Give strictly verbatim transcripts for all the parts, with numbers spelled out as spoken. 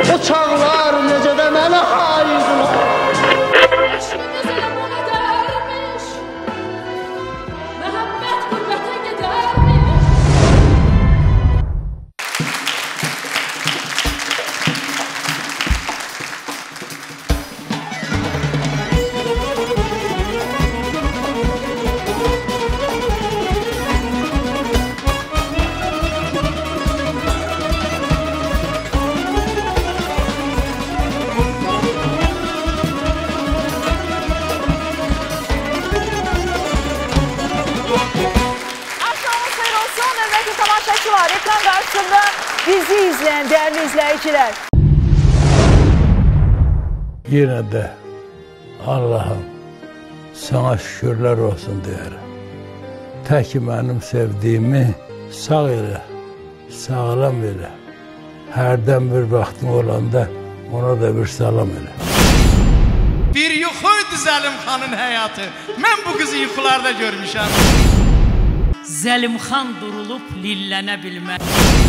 O çağlar necə də mənə hayırdılar. Ekran karşısında bizi izleyen değerli izleyiciler. Yine de Allah'ım sana şükürler olsun diyelim. Tek benim sevdiğimi sağ ile, sağlam ile. Herden bir vaktim olanda ona da bir salam ile. Bir yuxuydu Zəlimxanın həyatı. Mən bu qızı yuxularda görmüşəm. Zəlimxan durulub lillənə bilməz.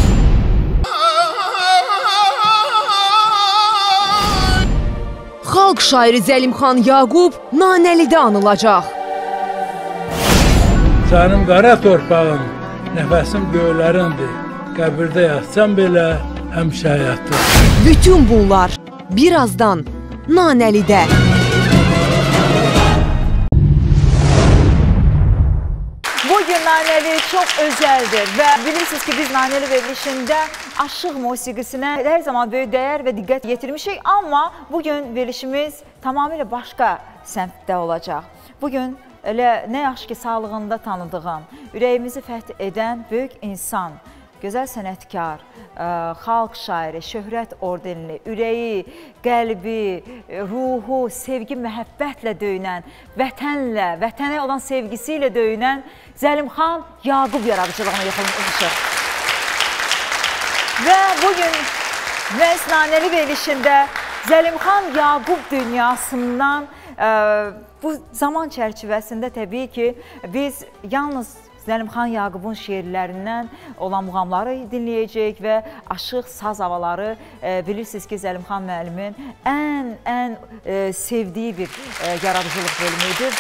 Xalq şairi Zəlimxan Yaqub Nanəlidə anılacaq. Sənin qara torpağın, nəfəsim göylərindir. Qəbirdə yatsam belə həmişə həyatdır. Bütün bunlar birazdan Nanəlidə. Bugün Naneli çok özeldir ve bilirsiniz ki biz Naneli verilişinde aşıq musiqisine her zaman böyük değer ve diqqət yetirmişik, ama bugün verilişimiz tamamıyla başka səmtdə olacaq. Bugün elə nə yaxşı ki sağlığında tanıdığım, ürəyimizi fəth edən böyük insan, gözəl sənətkar, xalq şairi, şöhrət ordenli, ürəyi, qəlbi, ruhu, sevgi, məhəbbətlə döyünən, vətənlə, vətənə olan sevgisiyle döyünən Zəlimxan Yaqub yaradıcılığına yaxınlaşır. Və bugün məhz Naneli verilişində Zəlimxan Yaqub dünyasından bu zaman çərçivəsində təbii ki biz yalnız Zəlimxan Yaqubun şeirlərindən olan muğamları dinləyəcək və aşıq saz havaları e, bilirsiniz ki Zəlimxan müəllimin ən ən e, sevdiyi bir e, yaradıcılıq bölümüdür.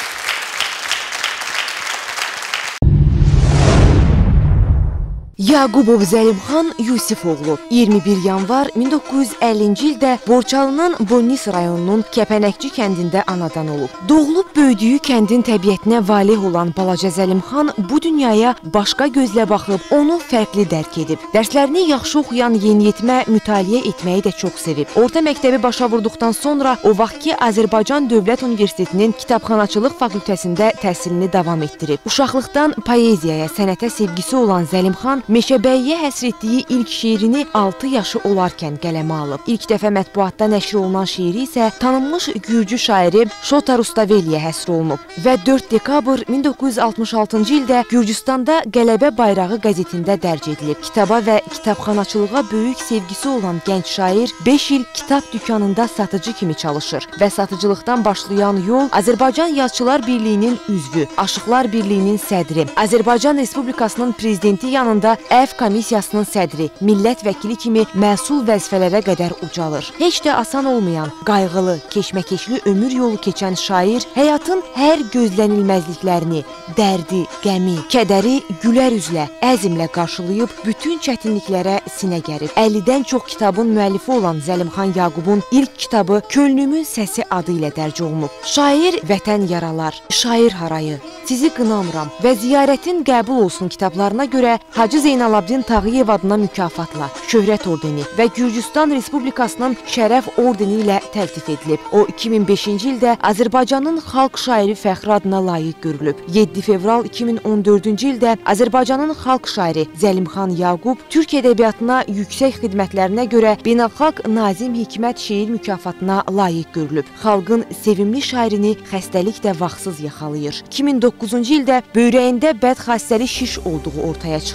Yaqubov Zəlimxan Yusifoğlu iyirmi bir yanvar min doqquz yüz əllinci ildə Borçalının Bonnis rayonunun Kəpənəkçi kəndində anadan olub. Doğulub böyüdüyü kəndin təbiətinə valeh olan balaca Zəlimxan bu dünyaya başqa gözlə baxıb, onu fərqli dərk edib. Dərslərini yaxşı oxuyan yeniyetmə mütaliə etməyi də çox sevib. Orta məktəbi başa vurduqdan sonra o vaxtki Azərbaycan Dövlət Universitetinin Kitabxanaçılıq fakültəsində təhsilini davam etdirib. Uşaqlıqdan poeziyaya, sənətə sevgisi olan Zəlimxan Meşəbəyiyə həsr etdiyi ilk şeirini altı yaşı olarkən qələmə alıb. İlk dəfə mətbuatda nəşr olunan şeiri isə tanınmış gürcü şairi Şota Rustaveliyə həsr olunub və dörd dekabr min doqquz yüz altmış altıncı ildə Gürcüstanda Qələbə Bayrağı qəzetində dərc edilib. Kitaba və kitabxanaçılığa böyük sevgisi olan gənc şair beş il kitab dükanında satıcı kimi çalışır və satıcılıqdan başlayan yol Azərbaycan Yazıçılar Birliyinin üzvü, Aşıqlar Birliyinin sədri, Azərbaycan Respublikasının prezidenti yanında Əf Komissiyasının sədri, millət vəkili kimi məsul vəzifələrə qədər ucalır. Heç də asan olmayan, qayğılı, keşməkeşli ömür yolu keçən şair həyatın hər gözlənilməzliklərini, dərdi, qəmi, kədəri gülər üzlə, əzmlə qarşılayıb bütün çətinliklərə sinə gərib. əllidən çox kitabın müəllifi olan Zəlimxan Yaqubun ilk kitabı Könlümün Səsi adı ilə dərc olunub. Şair Vətən Yaralar, Şair Harayı, Sizi Qınamıram və Ziyarətin Qəbul Olsun kitablarına görə Hacı Zeynalabdin Tağıyev adına mükafatla Şöhrət ordeni və Gürcüstan Respublikasının Şərəf ordeni ilə təltif edilib. O iki min beşinci ildə Azərbaycanın xalq şairi fəxri adına layiq görülüb. yeddi fevral iki min on dördüncü ildə Azərbaycanın xalq şairi Zəlimxan Yaqub Türk ədəbiyyatına yüksək xidmətlərinə görə Beynəlxalq Nazim Hikmət şeir mükafatına layiq görülüb. Xalqın sevimli şairini xəstəlik də vaxtsız yaxalayır. iki min doqquzuncu ildə böyrəyində bədxassəli şiş olduğu ortaya çıxır.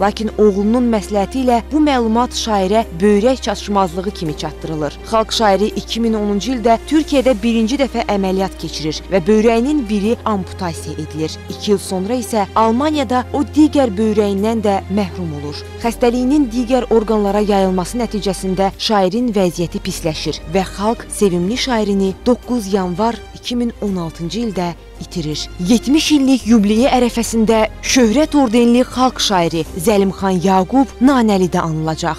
Lakin oğlunun məsləhəti ilə bu məlumat şairə böyrək çatışmazlığı kimi çatdırılır. Xalq şairi iki min onuncu ildə Türkiyədə birinci dəfə əməliyyat keçirir və böyrəyinin biri amputasiya edilir. İki il sonra isə Almaniyada o digər böyrəyindən də məhrum olur. Xəstəliyinin digər orqanlara yayılması nəticəsində şairin vəziyyəti pisləşir və xalq sevimli şairini doqquz yanvar iki min on altıncı ildə itirir. yetmiş illik yubileyi ərəfəsində şöhrət ordenli xalq şairi Zəlimxan Yaqub Nanəlidə anılacaq.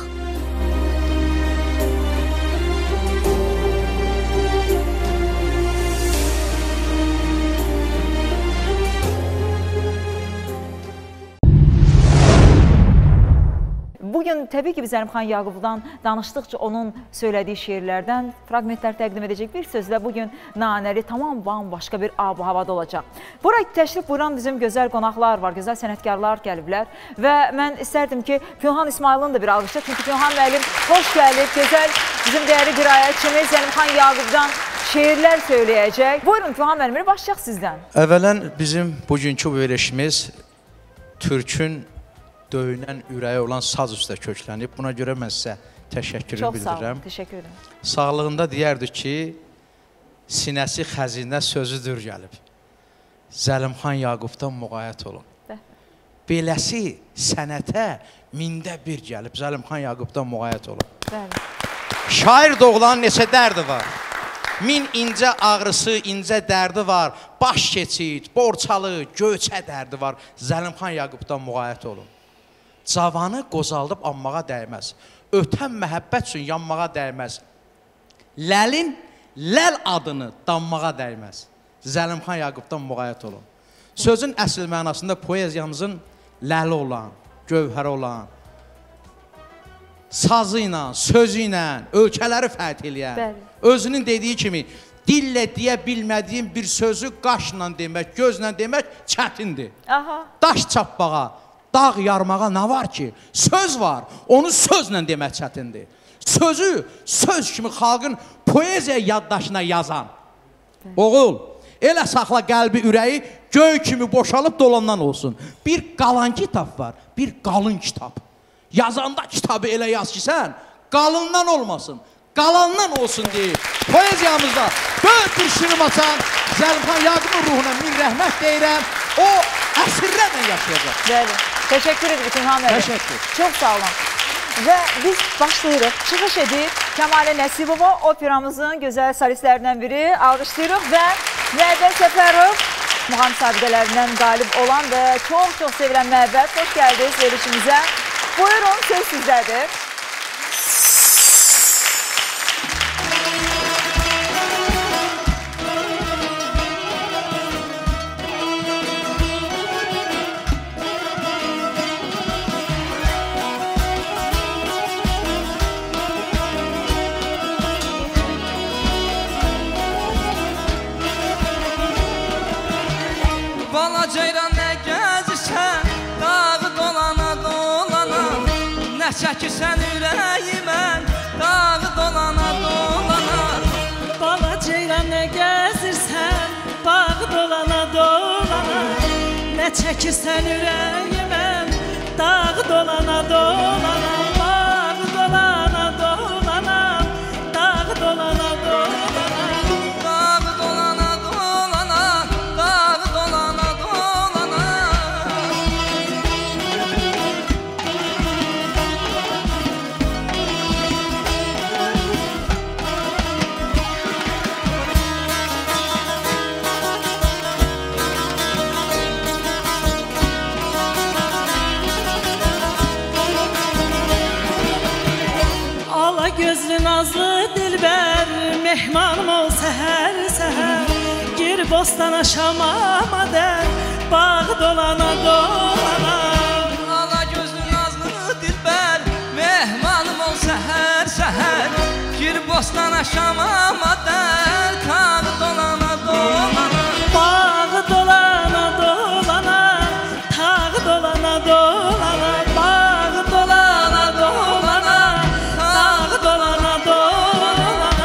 Bugün təbii ki, biz Zəlimxan Yaqubdan danışdıqca onun söylədiyi şeirlərdən fragmentlər təqdim edəcək. Bir sözlə bugün Nanəli tamam bambaşqa bir ab-ı havada olacaq. Buraya təşrif buyuran bizim gözəl qonaqlar var, gözəl sənətkarlar gəliblər və mən istərdim ki, Pünhan İsmailin də bir alqışla, çünki Pünhan müəllim xoş gəlib, gözəl bizim dəyərli qiraətçimiz Zəlimxan Yaqubdan şeirlər söyləyəcək. Buyurun Pünhan müəllim, başlayaq sizdən. Əvvələn bizim bugünkü verilişimiz Türkün döyünən ürəyi olan saz üstə köklənib. Buna görə mən sizə təşəkkürü Çox bildirirəm. Çox sağ olun, təşəkkür ederim. Sağlığında deyərdi ki, sinəsi xəzinə sözüdür gəlib. Zəlimxan Yaqubdan müğayət olun. Beləsi sənətə mində bir gəlib. Zəlimxan Yaqubdan müğayət olun. Bəli. Şair doğulan neçə dərdi var. Min incə ağrısı, incə dərdi var. Baş keçid, borçalı, göçə dərdi var. Zəlimxan Yaqubdan müğayət olun. Cavanı qozaldıb anmağa dəyməz. Ötən məhəbbət üçün yanmağa dəyməz. Ləlin ləl adını danmağa dəyməz. Zəlimxan Yaqubdan müğayət olun. Sözün əsl mənasında poeziyamızın ləli olan, gövhəri olan, sazı ilə, sözü ilə ölkələri fəth eləyən, özünün dediyi kimi dillə deyə bilmədiyin bir sözü qaşla demək, gözlə demək çətindir. Aha. Daş çapmağa, dağ yarmağa nə var ki? Söz var, onu sözlə demək çətindir. Sözü söz kimi xalqın poeziya yaddaşına yazan. Oğul, elə saxla qəlbi ürəyi göy kimi boşalıb dolandan olsun. Bir qalan kitab var, bir qalın kitab. Yazanda kitabı elə yaz ki sən, qalından olmasın, qalandan olsun deyib. Poeziyamızda böyük bir şirim açan Zəlimxan Yaqubun ruhuna min rəhmət deyirəm. O əsrlərlə yaşayacaq. Bəli. Təşəkkür edirik Pünhan müəllim. Təşəkkür. Çox sağ olun. Və biz başlayırıq. Çıxış edib Kəmalə Nəsibova operamızın gözəl solistlərindən biri alqışlayırıq və Məbəd Səfərov muğam müsabiqələrindən qalib olan və çox-çox sevilən Məbəd, xoş gəldiniz verilişimizə. Buyurun, söz sizdədir. Çəkirsən ürəyimə, dağı dolana dolana. Bala ceyran nə gəzirsən, bağı dolana dolana. Nə çəkirsən ürəyimə, dağı dolana dolana. Bağı dolana dolana, dağı dolana dolana. Dağı dolana dolana, dağı dolana dolana. Gözlü nazlı dilbər, mehmanım ol səhər-səhər. Gir bostana şamama der, bağı dolana dolana. Ala gözlü nazlı dilbər, mehmanım ol səhər-səhər. Gir bostana şamama der, tağı dolana dolana. Bağı dolana dolana, tağı dolana dolana. Bağı dolana dolana, tağı dolana dolana.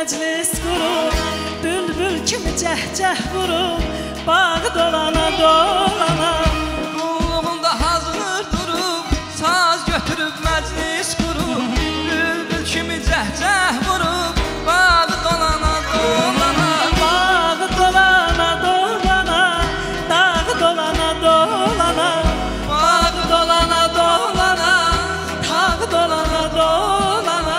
məclis qurub, bülbül kimi cəhcəh vurub, bağı dolana dolana. Qulluğunda hazır durub, saz götürüb məclis qurub, bülbül kimi cəhcəh vurub, bağı dolana dolana. Bağı dolana dolana, dağı dolana dolana, Bağı dolana dolana, tağı dolana dolana.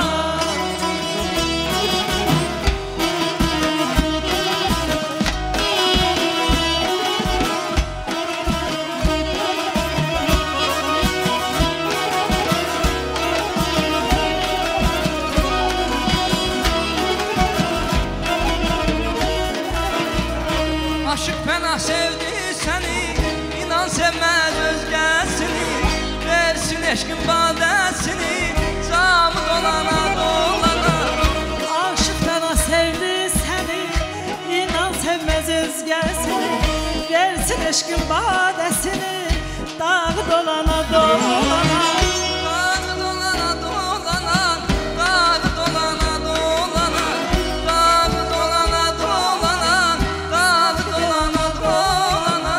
aşıq fena sevdi səni, inan sevməz özgəsini, versin eşqin badəsini, camı dolana dolana. Aşıq fena sevdi səni, inan sevməz özgəsini, versin eşqin badəsini, dağı dolana dolana. Dağı dolana dolana, dağı dolana dolana, dağı dolana dolana, dağı dolana dolana.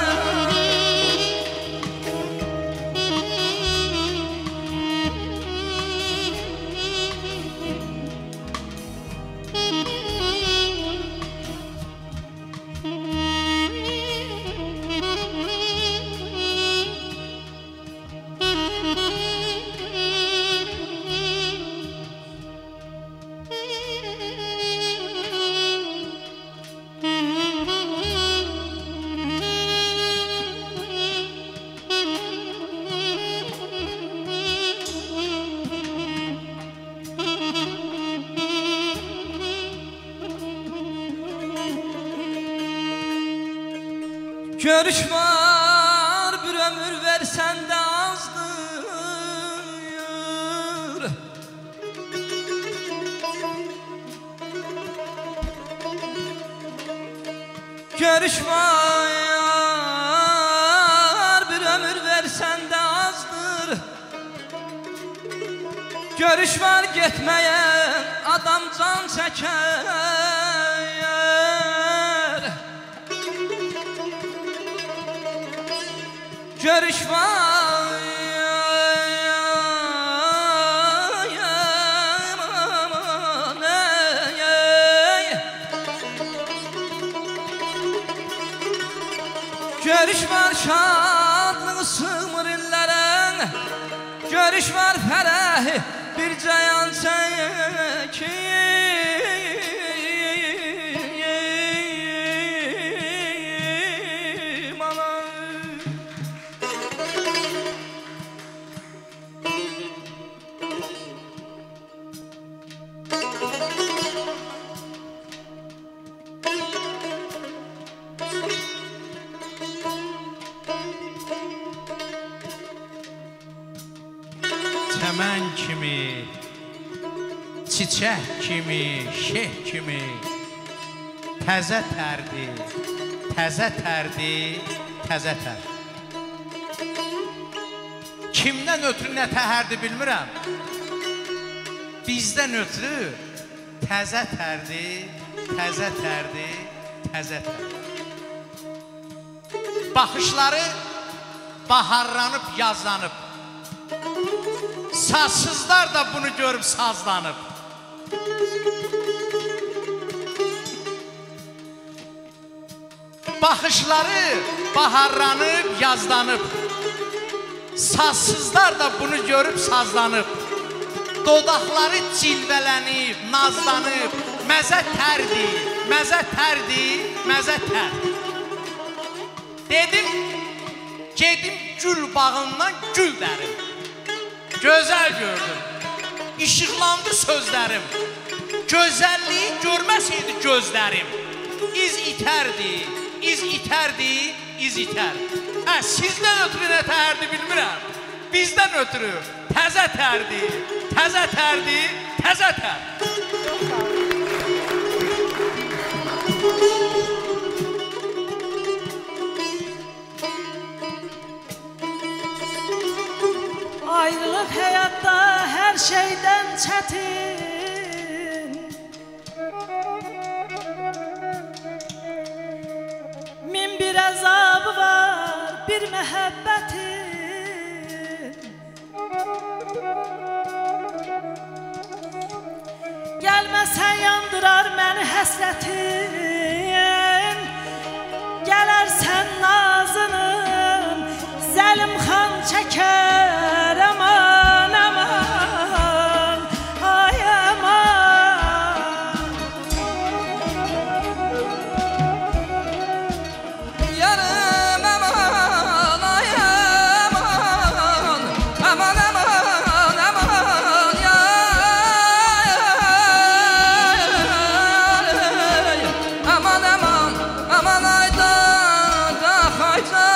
Görüş var, bir ömür versən də azdır. Görüş var, bir ömür versən də azdır. Görüş var, getməyə adam can çəkər. Görüş var, görüş var, şadlığı sığmır illərə, görüş var, fərəhi bir cayan çəkir. Çəmən kimi, çiçək kimi, şeh kimi, təzə tərdi, təzə tərdi, təzə tər. Kimdən ötürü nə təhərdi bilmirəm, bizdən ötürü təzə tərdi, təzə tərdi, təzə tər. Baxışları baharlanıb, yazlanıb, sazsızlar da bunu görüb sazlanıb. Baxışları baharlanıb, yazlanıb, sazsızlar da bunu görüb sazlanıb. Dodaqları cilvələnib, nazlanıb, məzə tərdi, məzə tərdi, məzə tər. Dedim, gedim gül bağından gül dərim. Gözəl gördüm, işıqlandı sözlərim, gözəlliyi görməsəydi gözlərim, iz itərdi, iz itərdi, iz itər. Hə, sizdən ötürü nə təhərdi bilmirəm, bizdən ötürü təzə tərdi, təzə tərdi, təzə tər. Ayrılıq həyatda hər şeydən çətin, əzabı var bir məhəbbətin. Gəlməsən yandırar məni həsrətin. Gələrsən nazının zəlim xan çəkər aman aman ay aman. Yarım aman ay aman aman aman aman ya aman aman aman ayda da hayda.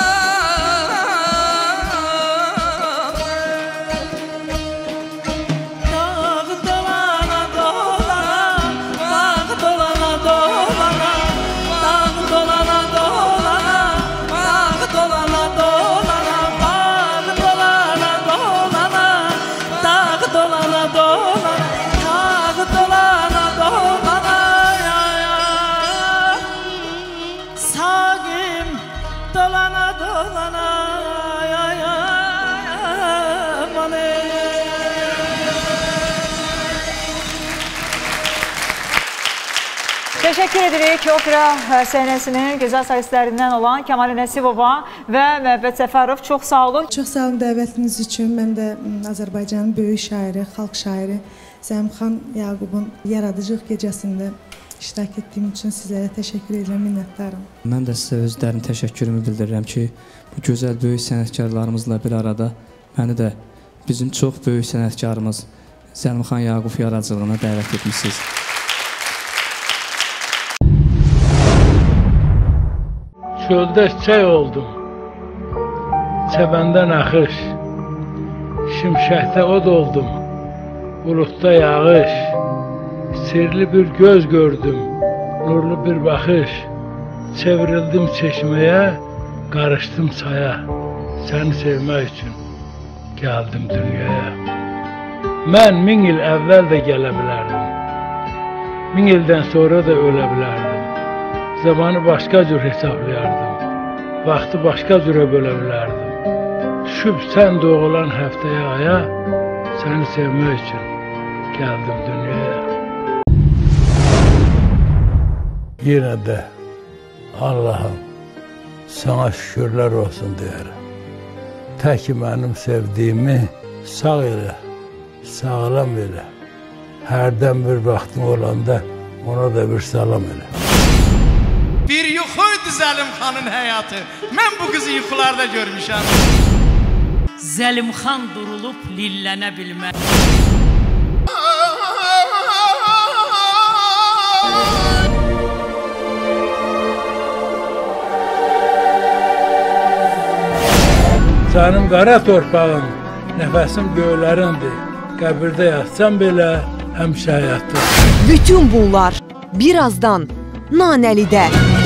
Teşekkür edirik opera səhnəsinin gözəl solistlərindən olan Kəmal Nəsibova və Məhəbbət Səfərov. Çox sağ olun. Çox sağ olun dəvətiniz üçün. Mən də Azərbaycanın böyük şairi, xalq şairi Zəlimxan Yaqubun yaradıcılıq gecəsində iştirak etdiyim üçün sizlərə təşəkkür edirəm, minnətdarım. Mən də sizə özlərinin təşəkkürümü bildirirəm ki, bu gözəl böyük sənətkarlarımızla bir arada məni də bizim çox böyük sənətkarımız Zəlimxan Yaqub yaradıcılığına dəvət etmişsiniz. Çöldə çay oldum, çəbəndən axış, şimşəkdə od oldum, buludda yağış, sirli bir göz gördüm, nurlu bir baxış, çevrildim çeşməyə, qarışdım çaya, səni sevmək üçün gəldim dünyaya. Mən min il əvvəl də gələ bilərdim, min ildən sonra da ölə bilərdim. Zamanı başqa cür hesablayardım, vaxtı başqa cürə bölə bilərdim. Düşüb sən doğulan həftəyə aya, səni sevmək üçün gəldim dünyaya. Yenə də Allahım, sana şükürlər olsun deyərəm. Tək mənim sevdiyimi sağ elə, sağlam elə. Hərdən bir vaxtım olanda ona da bir salam elə. Bir yuxuydu Zəlimxanın həyatı. Mən bu qızı yuxularda görmüşəm. Zəlimxan durulub lillənə bilməz. Sənin qara torpağın, nəfəsim göylərindir. Qəbirdə yatsam belə həmişə həyatdır. Bütün bunlar birazdan Nanəlidə.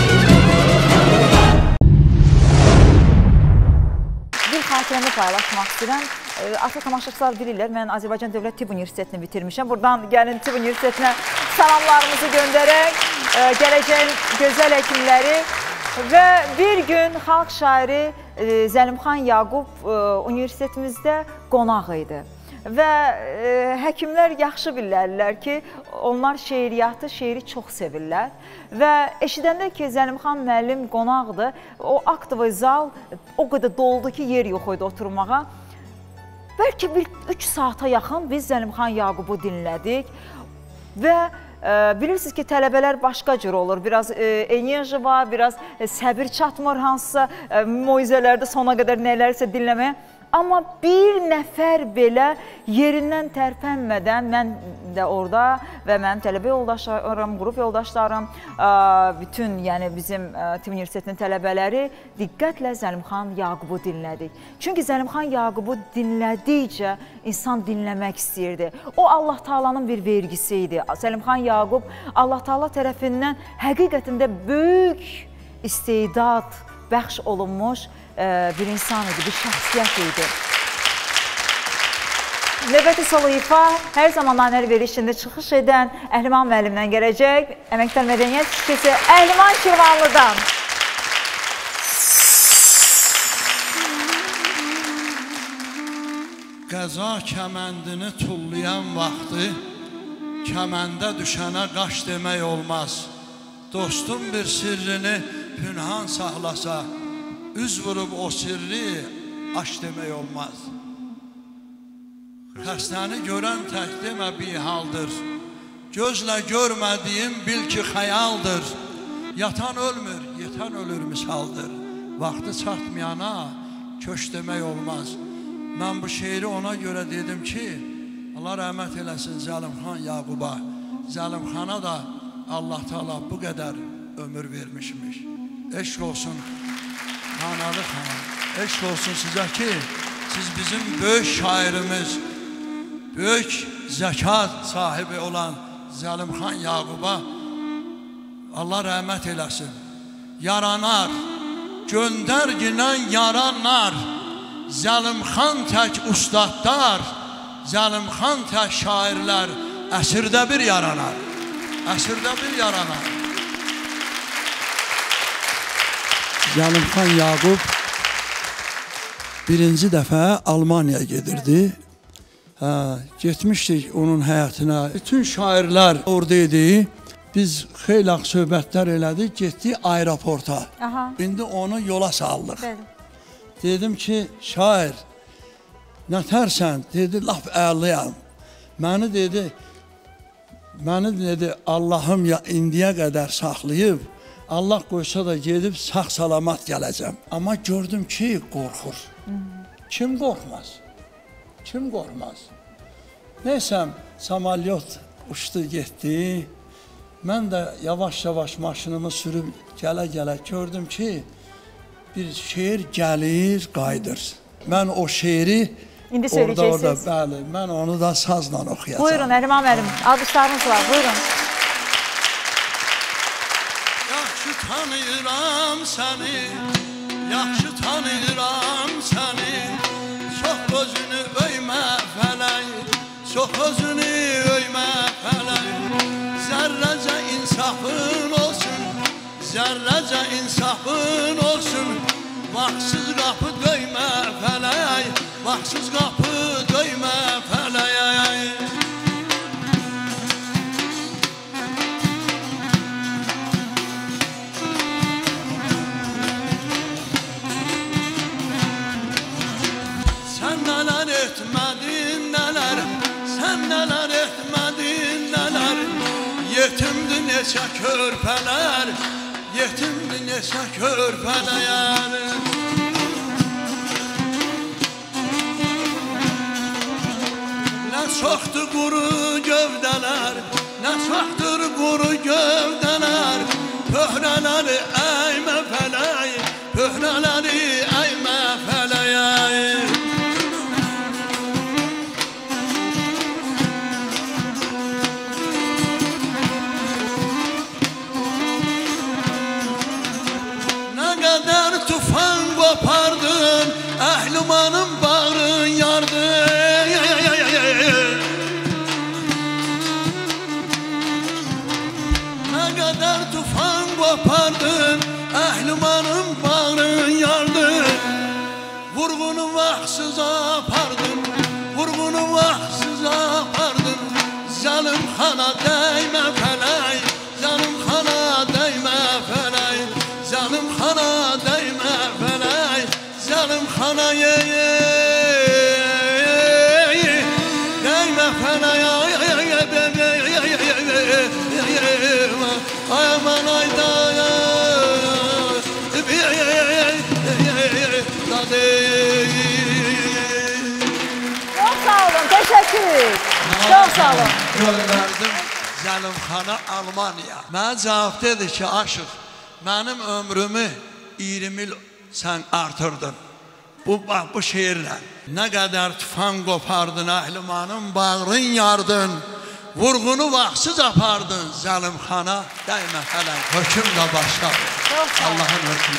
Xatirəmi paylaşmaq istəyirəm. Artıq tamaşaçılar bilirlər, mən Azərbaycan Dövlət Tibb Universitetini bitirmişəm. Buradan gəlin Tibb Universitetinə salamlarımızı göndərək, gələcəyin gözəl həkimləri və bir gün xalq şairi Zəlimxan Yaqub universitetimizdə qonaq idi. Və e, həkimlər yaxşı bilirlər ki, onlar şeiriyyatı, şeiri çox sevirlər. Və eşidəndə ki, Zəlimxan müəllim qonaqdır, o aktivə zal o qədər doldu ki, yer yox idi oturmağa. Bəlkə bir üç saata yaxın biz Zəlimxan Yaqubu dinlədik və e, bilirsiniz ki, tələbələr başqa cür olur. Biraz e, enerji var, biraz e, səbir çatmır hansısa e, moizələrdə sona qədər nələrsə dinləməyə. Amma bir nəfər belə yerindən tərpənmədən mən də orada və mənim tələbə yoldaşlarım, qrup yoldaşlarım, bütün yəni bizim Tibb Universitetinin tələbələri diqqətlə Zəlimxan Yaqubu dinlədik. Çünki Zəlimxan Yaqubu dinlədikcə insan dinləmək istəyirdi. O Allah Taala'nın bir vergisi idi. Zəlimxan Yaqub Allah Taala tərəfindən həqiqətində böyük istedad bəxş olunmuş bir insan idi, bir şəxsiyyət idi. Növbəti solo ifa hər zaman Nanəli verilişində çıxış edən Əhliman müəllimdən gələcək. Əməkdar Mədəniyyət Şirkəti Əhliman Şirvanlıdan. Qəza kəməndini tullayan vaxtı kəməndə düşənə qaş demək olmaz. Dostum bir sirrini pünhan saxlasa, üz vurub o sirri aş demək olmaz. Xəstəni görən tək demə bir haldır. Gözlə görmədiyin bil ki xəyaldır. Yatan ölmür, yetən ölür misaldır. Vaxtı çatmayana köş demək olmaz. Mən bu şeiri ona görə dedim ki, Allah rəhmət eləsin Zəlimxan Yaquba. Zəlimxana da Allah Teala bu qədər ömür vermişmiş. Eşq olsun Hanalı xanım. Eşq olsun sizə ki, siz bizim böyük şairimiz, böyük zəkat sahibi olan Zəlimxan Yaquba Allah rəhmət eləsin. Yaranar, göndərginən yaranar, Zəlimxan tək ustadlar, Zəlimxan tək şairlər əsrdə bir yaranar, əsrdə bir yaranar. Zəlimxan Yaqub birinci dəfə Almaniyaya gedirdi. Hə, getmişdik onun həyatına. Bütün şairlər orada idi. Biz xeyli söhbətlər elədik, getdik aeroporta. Aha. İndi onu yola saldıq. Bəli. Dedim ki, şair, nətərsən? Dedi, laf əliyəm. Məni dedi, məni dedi, Allahım ya indiyə qədər saxlayıb, Allah qoysa da gedib sağ salamat gələcəm. Amma gördüm ki, qorxur. Kim qorxmaz? Kim qorxmaz? Neysəm, samalyot uçdu, getdi. Mən də yavaş-yavaş maşınımı sürüb gələ-gələ gördüm ki, bir şeir gəlir, qayıdır. Mən o şeiri İndi söyləyəcəksiniz. Bəli, mən onu da sazla oxuyacağam. Buyurun, Əliman müəllim, alqışlarınız var, buyurun. Yaxşı tanıyıram səni, yaxşı tanıyıram səni, çox özünü öymə fələk, çox özünü öymə fələk, zərrəcə insafın olsun, zərrəcə insafın olsun, vaxtsız qapı döymə fələk, vaxtsız qapı döymə fələk. Sən nələr etmədin, nələr, sən nələr etmədin, nələr, yetimdi neçə körpələr, yetimdi neçə körpələr. Nə çoxdur quru gövdələr, nə çoxdur quru gövdələr, pöhrələri əymə fələk, pöhrələri əymə fələk. Qədər tufan qopardın, əhlimanın bağrın yardın. Nə qədər tufan qopardın, əhlimanın bağrın yardın. Vurğunu vaxtsız apardın, vurğunu vaxtsız apardın. Zəlimxana dəymə fələk, Zəlimxana dəymə fələk, Zəlimxana dəymə fələk, Zəlimxana dəymə fələk, aman ayda. Çox sağ olun, təşəkkür. Çox sağ olun. Göndərdim Zəlimxana Almaniya. Mənə cavab dedi ki, aşıq, mənim ömrümü iyirmi il sən artırdın. Bu, bu şeirlə. Nə qədər tufan qopardın, əhlimanın bağrın yardın, vurğunu vaxtsız apardın, Zəlimxana dəymə fələk, höküm də başladı. Allahın hökmü.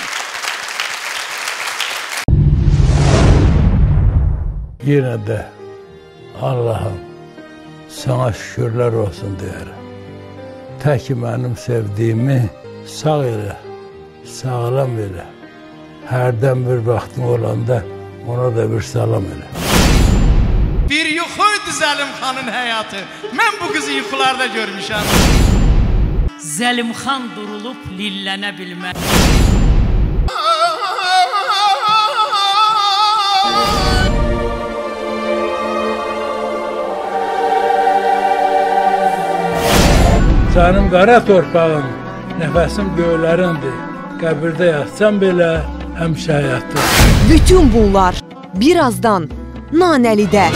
Yenə də Allahım, sana şükürlər olsun deyərəm. Tək ki mənim sevdiyimi sağ elə, sağlam elə. Hərdən bir vaxtım olanda ona da bir salam elə. Bir yuxuydu Zəlimxanın həyatı. Mən bu qızı yuxularda görmüşəm. Zəlimxan durulub lillənə bilməz. Canım qara torpağım, nəfəsim göylərindir. Qəbirdə yatsam belə həmişə həyatdır. Bütün bunlar birazdan Nanəlidə.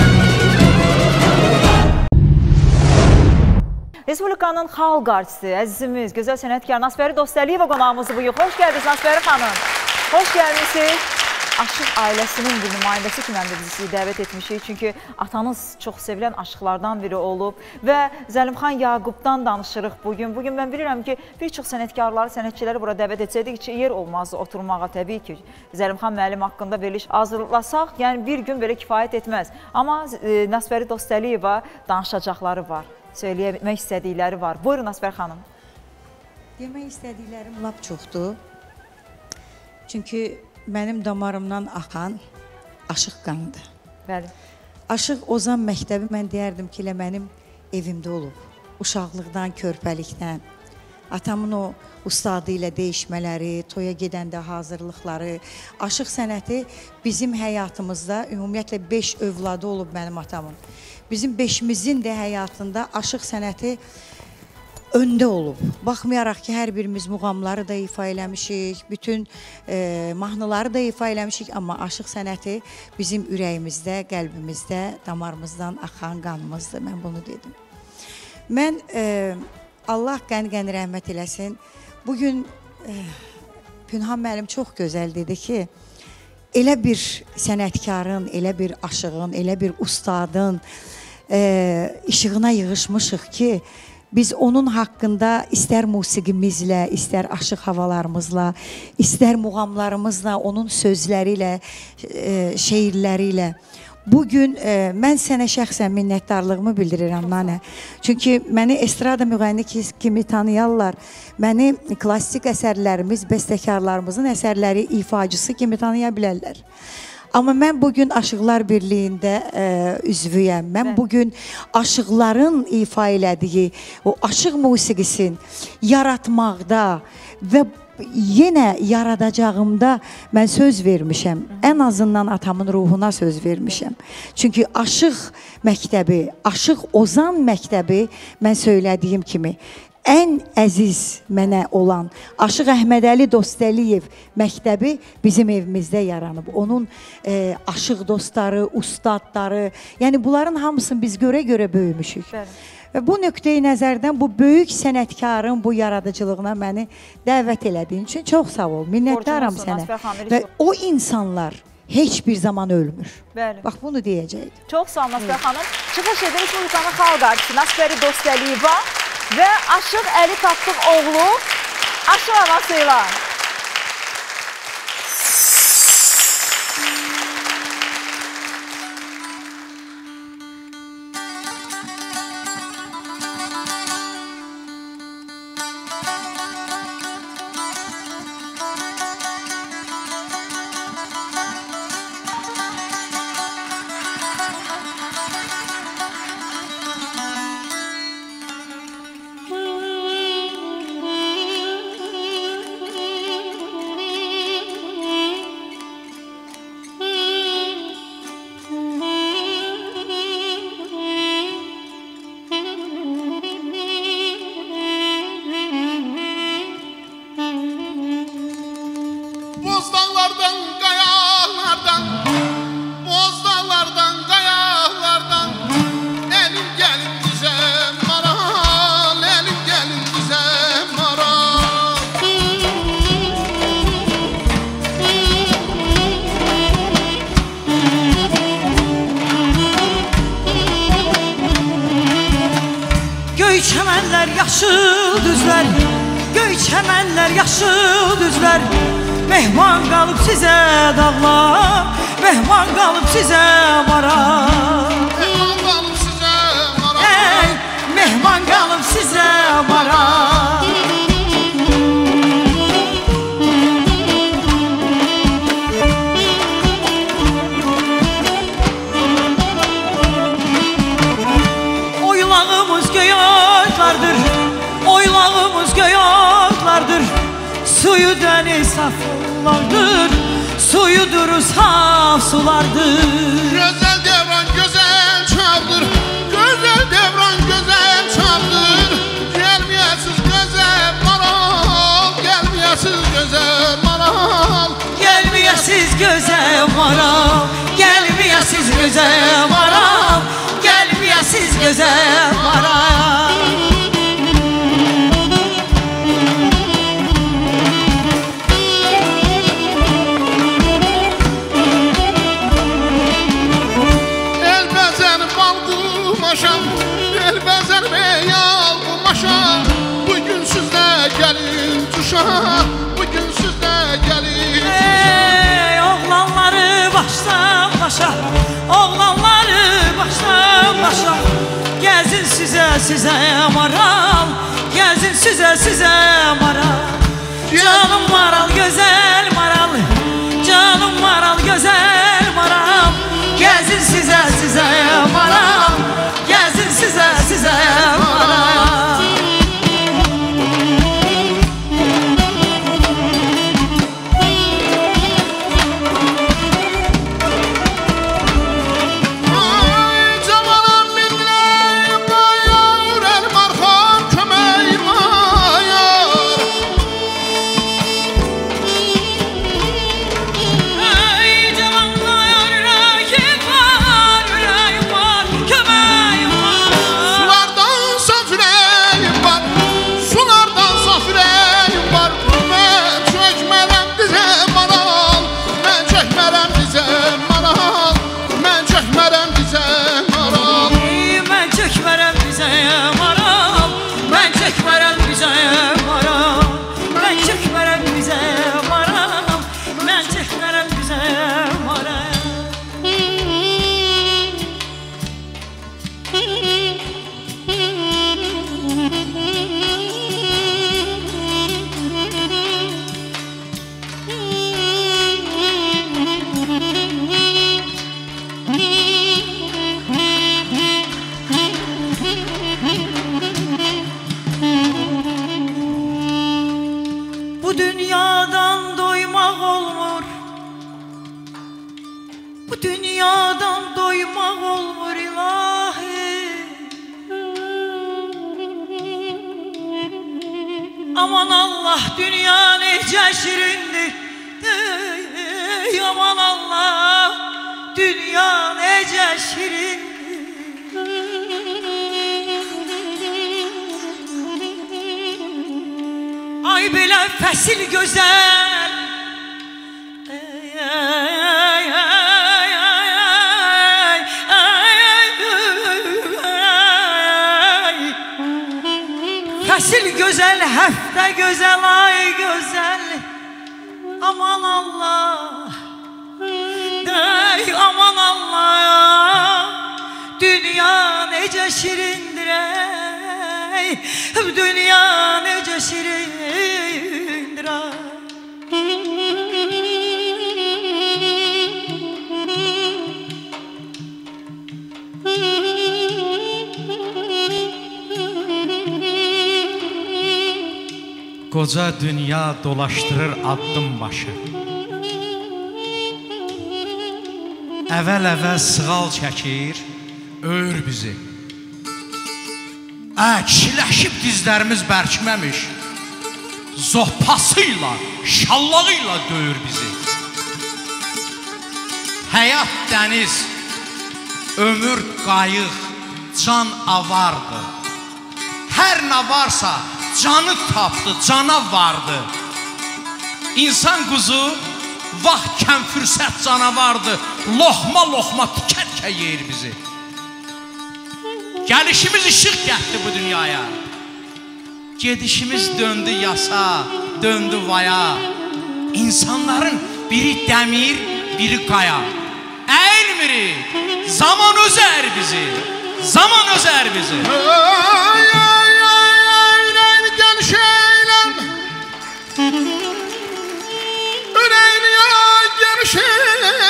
Respublikanın xalq artisti, əzizimiz, gözəl sənətkar Nasbəri Dostəliyeva qonağımızı bugün. Xoş gəldiniz Nasbəri xanım. Xoş gəlmişsiniz. Aşıq ailəsinin bir nümayəndəsi kimi həm də bizi dəvət etmişik. Çünki atanız çox sevilən aşıqlardan biri olub və Zəlimxan Yaqubdan danışırıq bugün. Bugün mən bilirəm ki, bir çox sənətkarları, sənətçiləri bura dəvət etsəydik ki, yer olmazdı oturmağa təbii ki. Zəlimxan müəllim haqqında veriliş hazırlasaq, yəni bir gün belə kifayət etməz. Amma e, Nasbəri Dostəliyeva danışacaqları var, söyləmək istədikləri var. Buyurun Nasbəri xanım. Demək istədiklərim lap çoxdur. Çünki mənim damarımdan axan aşıq qanıdır. Bəli. Aşıq Ozan məktəbi mən deyərdim ki, elə mənim evimdə olub. Uşaqlıqdan, körpəlikdən. Atamın o ustadı ilə deyişmələri, toya gedəndə hazırlıqları. Aşıq sənəti bizim həyatımızda ümumiyyətlə beş övladı olub mənim atamın. Bizim beşimizin də həyatında aşıq sənəti öndə olub. Baxmayaraq ki, hər birimiz muğamları da ifa eləmişik, bütün e, mahnıları da ifa eləmişik, amma aşıq sənəti bizim ürəyimizdə, qəlbimizdə, damarımızdan axan qanımızdır, mən bunu dedim. Mən, e, Allah qəni-qəni rəhmət eləsin, bugün e, Pünhan müəllim çox gözəl dedi ki, elə bir sənətkarın, elə bir aşığın, elə bir ustadın e, işığına yığışmışıq ki, biz onun haqqında istər musiqimizlə, istər aşıq havalarımızla, istər muğamlarımızla, onun sözləri ilə, e, şeirləri ilə. Bugün e, mən sənə şəxsən minnətdarlığımı bildirirəm, Nanə. Çünki məni estrada müğənni kimi tanıyarlar. Məni klassik əsərlərimiz, bəstəkarlarımızın əsərləri ifacısı kimi tanıya bilərlər. Amma mən bugün Aşıqlar Birliyində e, üzvüyəm. Mən bugün aşıqların ifa elədiyi o aşıq musiqisin yaratmaqda və yenə yaradacağımda mən söz vermişəm. Ən azından atamın ruhuna söz vermişəm. Çünki aşıq məktəbi, aşıq Ozan məktəbi mən söylədiyim kimi ən əziz mənə olan Aşıq Əhmədəli Dostəliyev məktəbi bizim evimizdə yaranıb. Onun e, aşıq dostları, ustadları, yəni bunların hamısını biz görə-görə böyümüşük. Bəli. Və bu nöqteyi nəzərdən bu böyük sənətkarın bu yaradıcılığına məni dəvət elədiyin üçün çox sağ ol, minnətdaram sənə. Və o insanlar heç bir zaman ölmür. Bəli. Bax, bunu deyəcəyik. Çox sağ ol Nasbəri xanım. Çıxış edir Respublikanın xalq artisti Nasbəri Dostəliyeva və Aşıq Əli Tapdıq oğlu Aşıq anasıyla. çəmənlər, yaşıl düzlər, göy çəmənlər, yaşıl düzlər. Mehman qalıb sizə dağlar, mehman qalıb sizə maral. Mehman qalıb sizə maral. Ey, mehman qalıb sizə maral. suyu deniz saf sulardır, suyudur saf sulardır. Güzel devran güzel çağdır, güzel devran güzel çağdır. Gelmeyesiz güzel maral, gelmeyesiz güzel maral. Gelmeyesiz güzel maral, gelmeyesiz güzel maral, gelmeyesiz güzel maral. Elbəzər meyal qumaşa, bugün sizdə gəlin cuşa, bugün sizdə gəlin cuşa. Ey oğlanları başdan başa, oğlanları başdan başa, gəzin sizə sizə maral, gəzin sizə sizə maral. Canım maral gözəl maral, canım maral gözəl maral, gəzin sizə sizə maral, gəzin sizə sizə maral. Ay cavanım milləyim bayar, el marxam köməyim ayar. Ey cavanlar ürəyim var, ürəyim var, köməyim var. Sulardan saf ürəyim var, sulardan saf ürəyim var. Mən çökmərəm dizə maral, mən çəkmərəm dizə maral, mən çəkmərəm dizə maral. Ey mən çəkmərəm bizə maral, mən çəkmərəm bizə maral, mən çəkmərəm bizə maral, mən çəkmərəm bizə maral. Bu dünyadan doymak olmur, bu dünyadan doymak olmur ilahi. Aman Allah dünya nece şirindir, ey aman Allah dünya nece şirindir. Ay belə fəsil gözəl, ey, ey, ey, ey, ey, ey, ey. Fəsil gözəl, həftə gözəl, ay gözəl. Aman Allah, ey aman Allah, dünya necə şirindir ey, dünya necə şirindir ay. Qoca dünya dolaşdırır addım başı. Əvəl-əvəl sığal çəkir, öyür bizi. Ə, kişiləşib dizlərimiz bərkməmiş, zoppasıyla, şallağıyla döyür bizi. Həyat dəniz, ömür qayıq, can avardı. Hər nə varsa canı tapdı, cana vardı. İnsan quzu, vaxtkən fürsət canavardı. Loxma-loxma tikər-tikər yeyir bizi. Gəlişimiz işıq gətirdi bu dünyaya. Gedişimiz döndü yasa, döndü vaya. İnsanların biri dəmir, biri qaya. Əyilmirik, zaman özər bizi, zaman özər bizi. Ay ay ay ay ürəyini geniş eyləm, ürəyini ay geniş eyləm.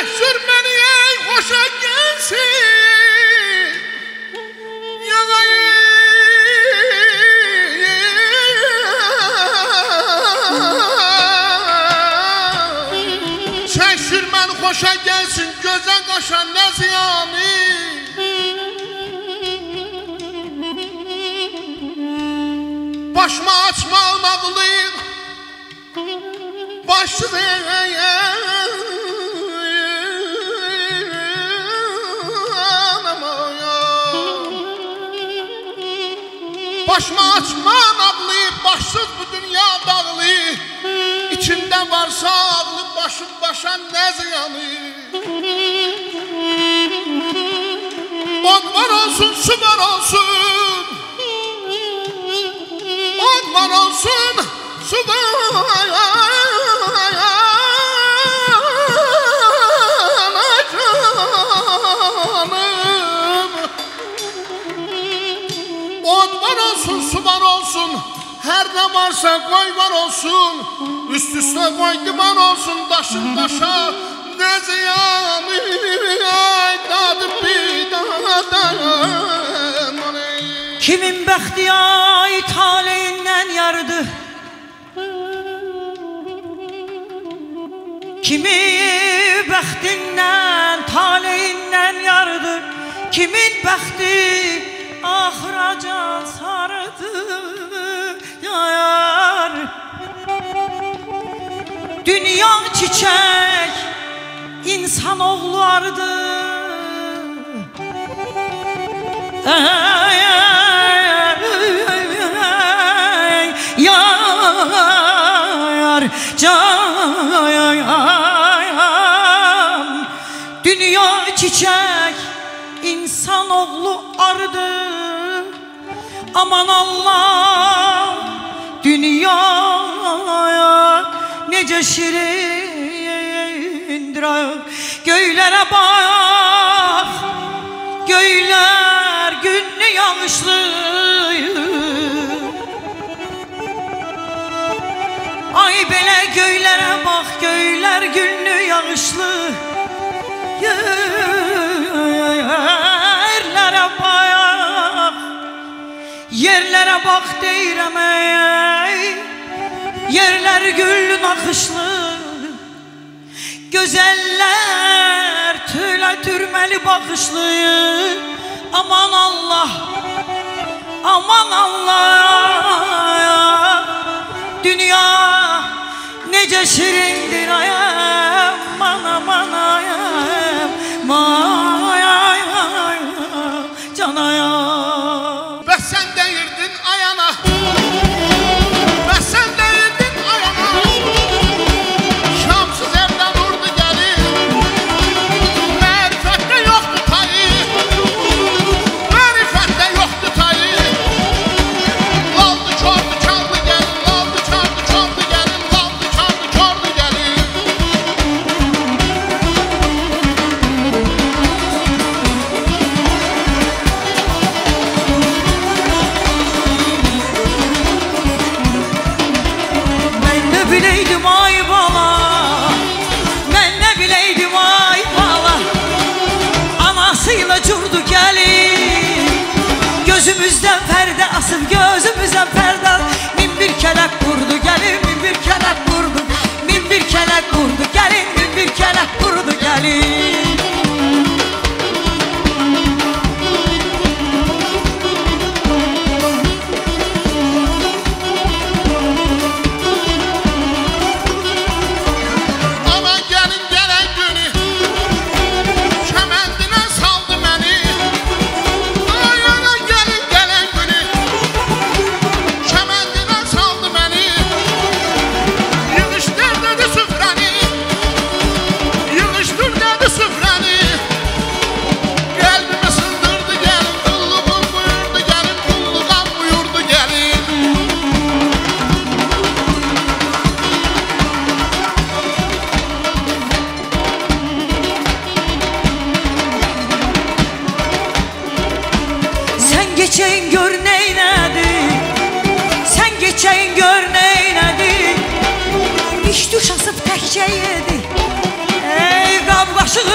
çək sürməni ey xoşa gəlsin çək sürməni xoşa gəlsin gözə qaşa nə ziyanı başıma açmağın ağlayır başsız başıma açmağın ağlayır başsız bu dünya dağılır içində varsa ağlı başın başa nə ziyanı od var olsun su var olsun od var olsun su var od var olsun su var olsun her ne varsa koy var olsun üst üste koy divan olsun daşın daşa ne ziyanı dadı bir dadan kimin bəxti ay taleyindən yardı kimi bəxtindən taleyindən yardı kimin bəxti ahıraca sardı yar dünya çiçek insan oğlu ardı yar can dünya çiçek insan oğlu ardı aman Allah dünyaya nece şirindir göylere bak göyler günlü yağışlı ay belə göylere bak göyler günlü yağışlı yerlere bak yerlere bak deyirəm ey yerler güllü nakışlı güzeller tüyle türmeli bakışlı aman Allah aman Allah dünya nece şirindir ayam aman aman ayam mayam can ayam ve sen deyirdin ayana ve sen deyirdin ayana şamsız evden vurdu gelir marifette yoktu tayı marifette yoktu tayı laldı çordu çaldı gelin laldı çaldı çordu gelin laldı çaldı çordu gelin bileydim ay bala ben ne bileydim ay bala anasıyla curdu gelin gözümüzden perde asıp gözümüzden perde min bir kelek vurdu gelin min bir kelek vurdu min bir kelek vurdu gelin min bir kelek vurdu gelin geçeyin gör neynədi sen geçeyin gör neynədi iş düş asıp təkcə yedi ey qab qaşıq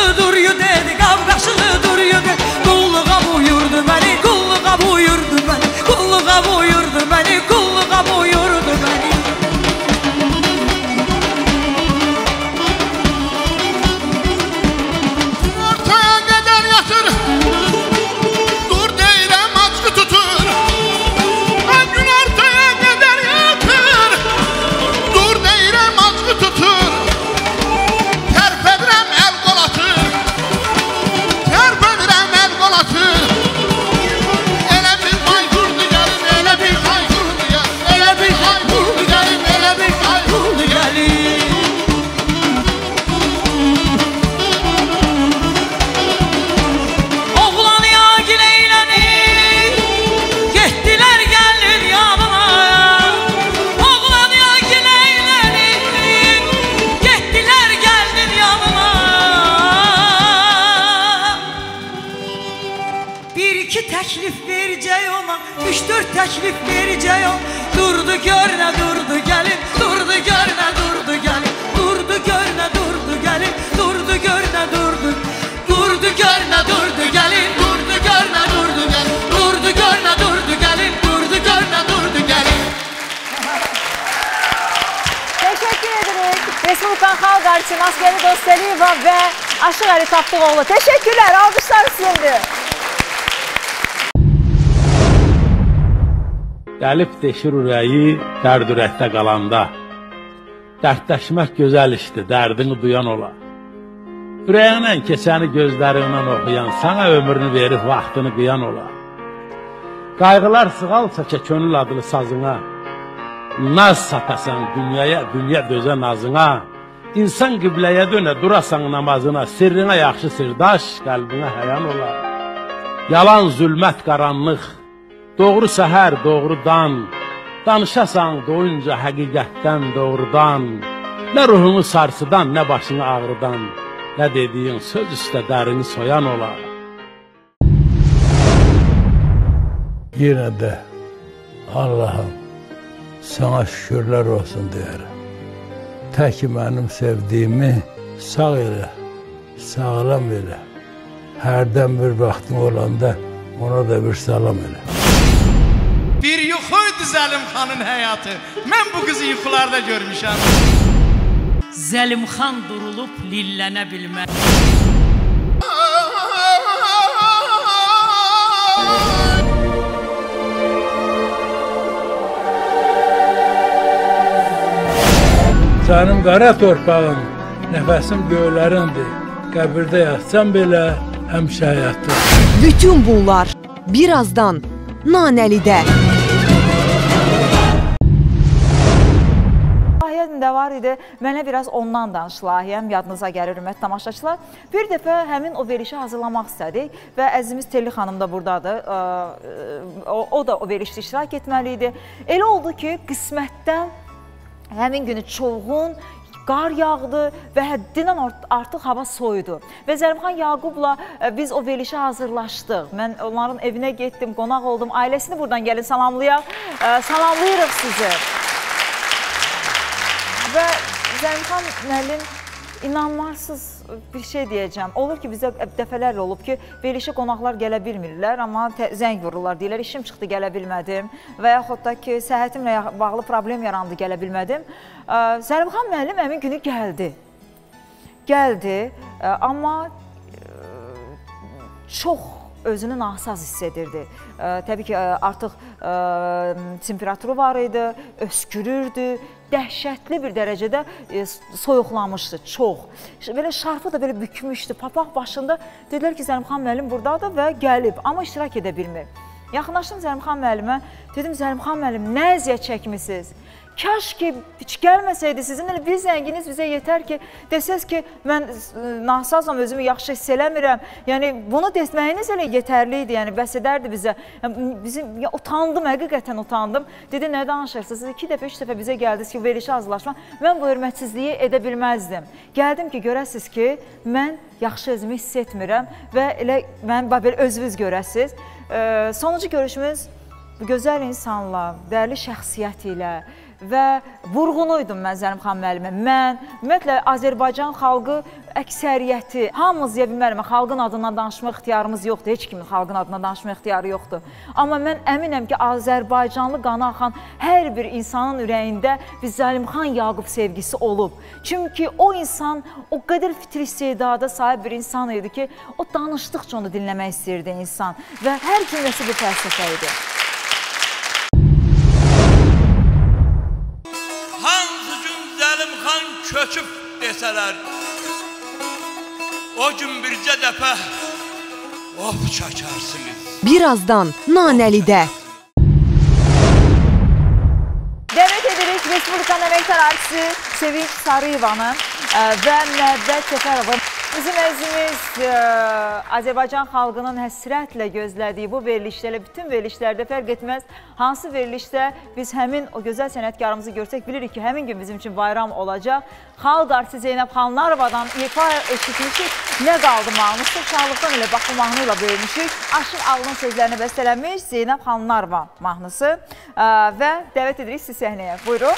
iki təklif verəcək ona, üç dörd təklif verəcək ona. Durdu gör nə durdu gəlin, durdu gör nə durdu gəlin, durdu gör nə durdu gəlin, durdu gör nə durdu, durdu gör nə durdu gəlin, durdu gör nə durdu gəlin, durdu gör nə durdu gəlin, durdu gör nə durdu gəlin. Teşekkür ederim. Respublikan Xalq Artisti Maskeli Dostəliyeva və Aşıq Əli Tapdıqoğlu. Teşekkürler, alkışlar sizindir. Qəlib deşir ürəyi, dərd ürəkdə qalanda. Dərdləşmək gözəl işdir, dərdini duyan ola. Ürəyindən keçəni gözlərindən oxuyan, sana ömrünü verib vaxtını qıyan ola. Qayğılar sığal çəkə könül adlı sazına. Naz satasan dünyaya, dünya dözə nazına. İnsan qibləyə dönə, durasan namazına. Sirrinə yaxşı sirdaş, qəlbinə həyan ola. Yalan, zülmət, qaranlıq. Doğru səhər, doğru dan. Danışasan doyunca həqiqətdən, doğrudan. Nə ruhunu sarsıdan, nə başını ağrıdan. Nə dediyin söz üstə dərini soyan ola. Yenə də Allahım, sana şükürlər olsun deyərəm. Tək mənim sevdiyimi sağ elə, sağlam elə. Hərdən bir vaxtım olanda ona da bir salam elə. Bir yuxuydu Zəlim xanın həyatı. Mən bu qızı yuxularda görmüşəm. Zəlim xan durulub lillənə bilməz. Sənin qara torpağın, nəfəsim göylərindir. Qəbirdə yatsam belə həmişə həyatdır. Bütün bunlar birazdan Nanəlidə. Layihəm də var idi. Mənə biraz ondan danış layihəm, yadınıza gəlir hörmətli tamaşaçılar. Bir dəfə həmin o verilişi hazırlamaq istədik və əzizimiz Telli xanım da buradadır. O, o da o verilişdə iştirak etməli idi. Elə oldu ki, qismətdən həmin günü çovğun, qar yağdı və həddindən artıq hava soyudu. Və Zəlimxan Yaqubla biz o verilişə hazırlaşdıq. Mən onların evinə getdim, qonaq oldum. Ailəsini buradan gəlin salamlayaq. Salamlayırıq sizi. Və Zəlimxan müəllim, inanmazsız bir şey deyəcəm. Olur ki, bizə dəfələrlə olub ki, verilişə qonaqlar gələ bilmirlər, amma zəng vururlar, deyirlər, işim çıxdı, gələ bilmədim və yaxud da ki, səhhətimlə bağlı problem yarandı, gələ bilmədim. Zəlimxan müəllim həmin günü gəldi. Gəldi, amma çox özünü nasaz hiss edirdi. Təbii ki, artıq temperaturu var idi, öskürürdü, dəhşətli bir dərəcədə soyuqlamışdı, çox. Belə şarfı da belə bükmüşdü, papaq başında. Dedilər ki, Zəlimxan müəllim buradadır və gəlib, amma iştirak edə bilmir. Yaxınlaşdım Zəlimxan müəllimə, dedim, Zəlimxan müəllim, nə əziyyət çəkmisiniz? Kaş ki, hiç gəlməsəydi sizin, bir zənginiz bizə yetər ki, desəz ki, mən nasazam, özümü yaxşı hiss eləmirəm. Yəni, bunu desməyiniz elə yetərli idi, yəni, bəs edərdi bizə. Bizim, ya, utandım, həqiqətən utandım. Dedi, nə danışırsınız? Siz iki dəfə, üç dəfə bizə gəldiniz ki, verilişə hazırlaşma. Mən bu hörmətsizliyi edə bilməzdim. Gəldim ki, görəsiz ki, mən yaxşı özümü hiss etmirəm və elə, mən belə özünüz görəsiz. Sonuncu görüşümüz bu gözəl insanla, dəyərli şəxsiyyət ilə və vurğunuydum mən Zəlimxan müəllimə. Mən, ümumiyyətlə, Azərbaycan xalqı əksəriyyəti, hamımız deyə bilmərəm, xalqın adından danışma ixtiyarımız yoxdur, heç kimin xalqın adından danışma ixtiyarı yoxdur. Amma mən əminəm ki, Azərbaycanlı qanı axan hər bir insanın ürəyində bir Zəlimxan Yaqub sevgisi olub. Çünki o insan o qədər fitri istedada sahib bir insan idi ki, o danışdıqca onu dinləmək istəyirdi insan və hər cümləsi bu fəlsəfə idi. Köçüb desələr, o gün bircə dəfə of çəkərsiniz. Birazdan Nanəlidə. Dəvət edirik Respublikanın əməkdar artisti Sevinç Sarıyevanı və Məvəd Cəfərovun Bizim əzimiz ə, Azərbaycan xalqının həsrətlə gözlədiyi bu verilişlərlə, bütün verilişlərdə fərq etməz. Hansı verilişdə biz həmin o gözəl sənətkarımızı görsək, bilirik ki, həmin gün bizim üçün bayram olacaq. Xalq artisti Zeynəb Xanlarovandan ifa eşitmişik. Nə qaldı mahnısı? Şahlıqdan elə baxı mahnıyla bölmüşük. Aşıq Ağlının sözlərini bəstələmiş Zeynəb Xanlarova mahnısı ə, və dəvət edirik siz səhnəyə. Buyurun.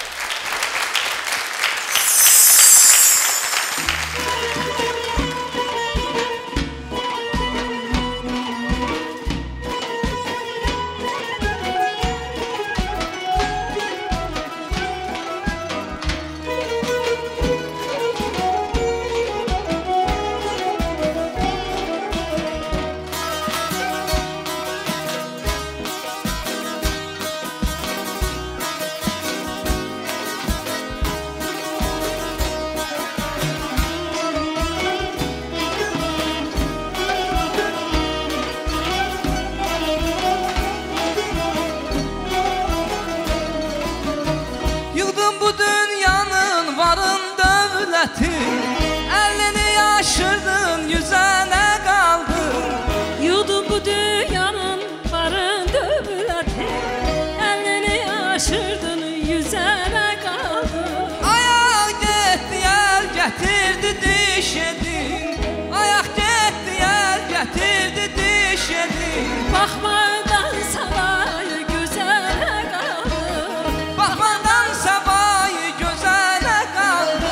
Əlini yaşırdın, yüzənə qaldın. Yudum bu dünyanın varın dövləti, əlini yaşırdın, yüzənə qaldın. Ayaq getdi, əl gətirdi, diş edin. Ayaq getdi, əl gətirdi, diş edin. Baxmadan savayı gözələ qaldın. Baxmadan savayı gözələ qaldın.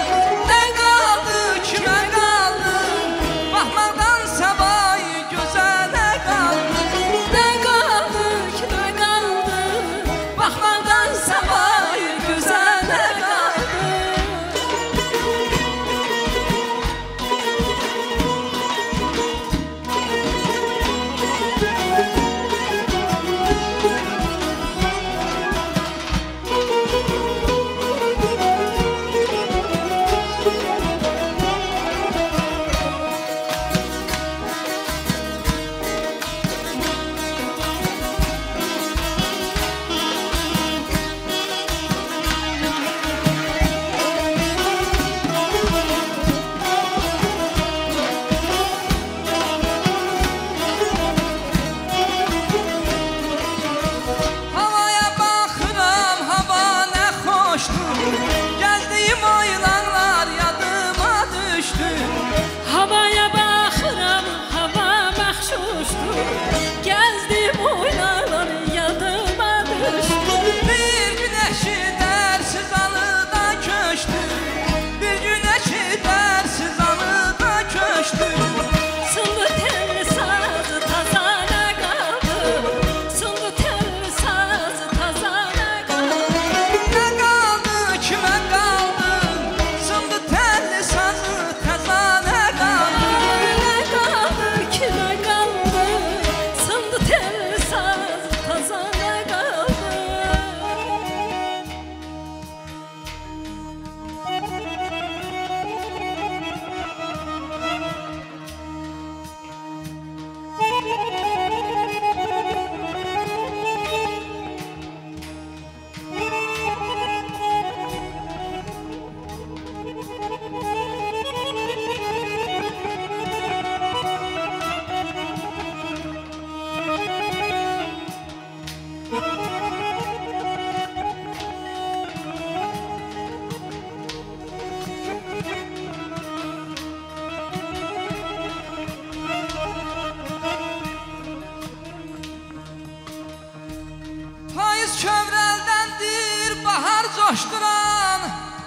Kövrəldəndir bahar coşduran.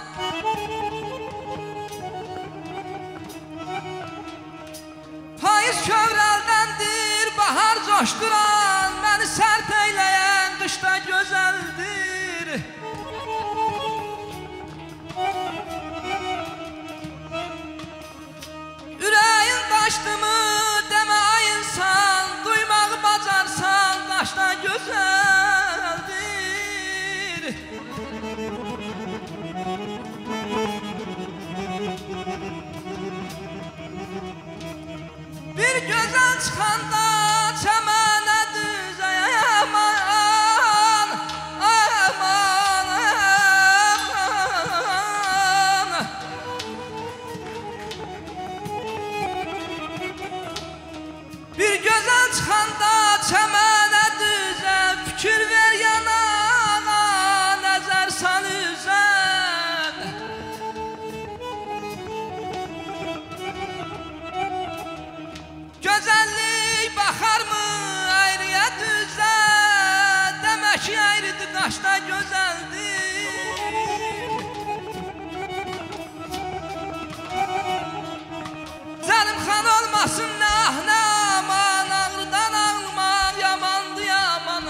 Payız kövrəldəndir bahar coşduran. Məni sərt eyləyən qışda gözəldir. Ürəyin daşdımı demə ay insan. Duymağı bacarsan daşda gözəldir. Bir gözəl çıxanda çəmənə düz aman, aman, aman. Ağlasın ah ne aman, ağrıdan ağlamak yamandı yaman.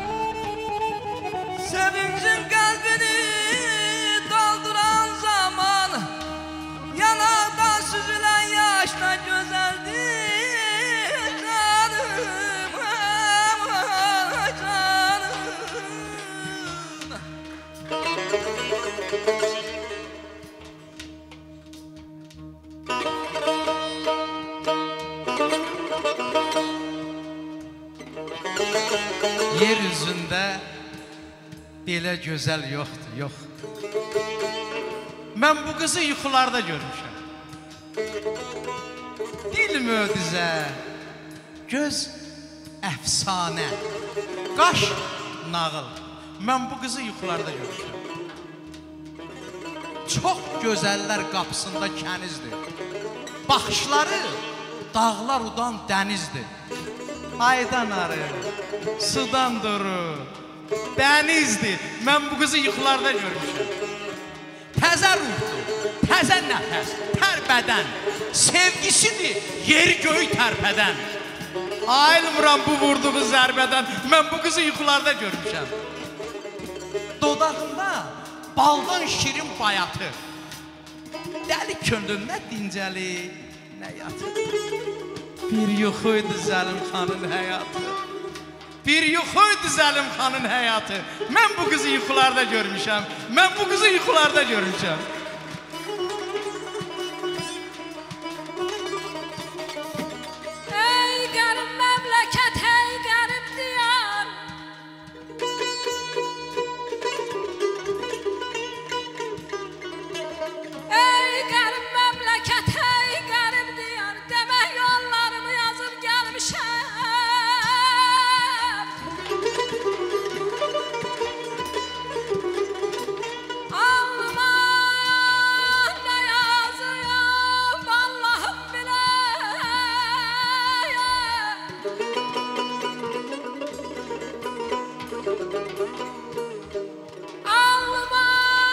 Sevincin kalbini dolduran zaman, yanaktan süzülen yaşla güzeldi canım, aman canım. Yeryüzündə belə gözəl yoxdur, yox. Mən bu qızı yuxularda görmüşəm. Dil möcüzə, göz əfsanə, qaş nağıl. Mən bu qızı yuxularda görmüşəm. Çox gözəllər qapısında kənizdir. Baxışları dağlar udan dənizdir. Aydan arı, sudan durur, dənizdir. Mən bu qızı yuxularda görmüşəm. Təzə ruhdur, təzə nəfəs, tər bədən, sevgisidir, yeri göy tərpədən. Ayılmıram bu vurduğu zərbədən, mən bu qızı yuxularda görmüşəm. Dodağında baldan şirin bayatı, dəli könlündə dincəli nə yatır. Bir yuxuydu Zəlim xanın həyatı, bir yuxuydu Zəlim xanın həyatı. Mən bu qızı yuxularda görmüşəm, mən bu qızı yuxularda görmüşəm. Ey qərib məmləkət, ey qərib diyar, ey qərib məmləkət, ey qərib diyar, demək yollarımı yazıb gəlmişəm. Alnıma nə yazıyım, Allahım biləyəm. Alnıma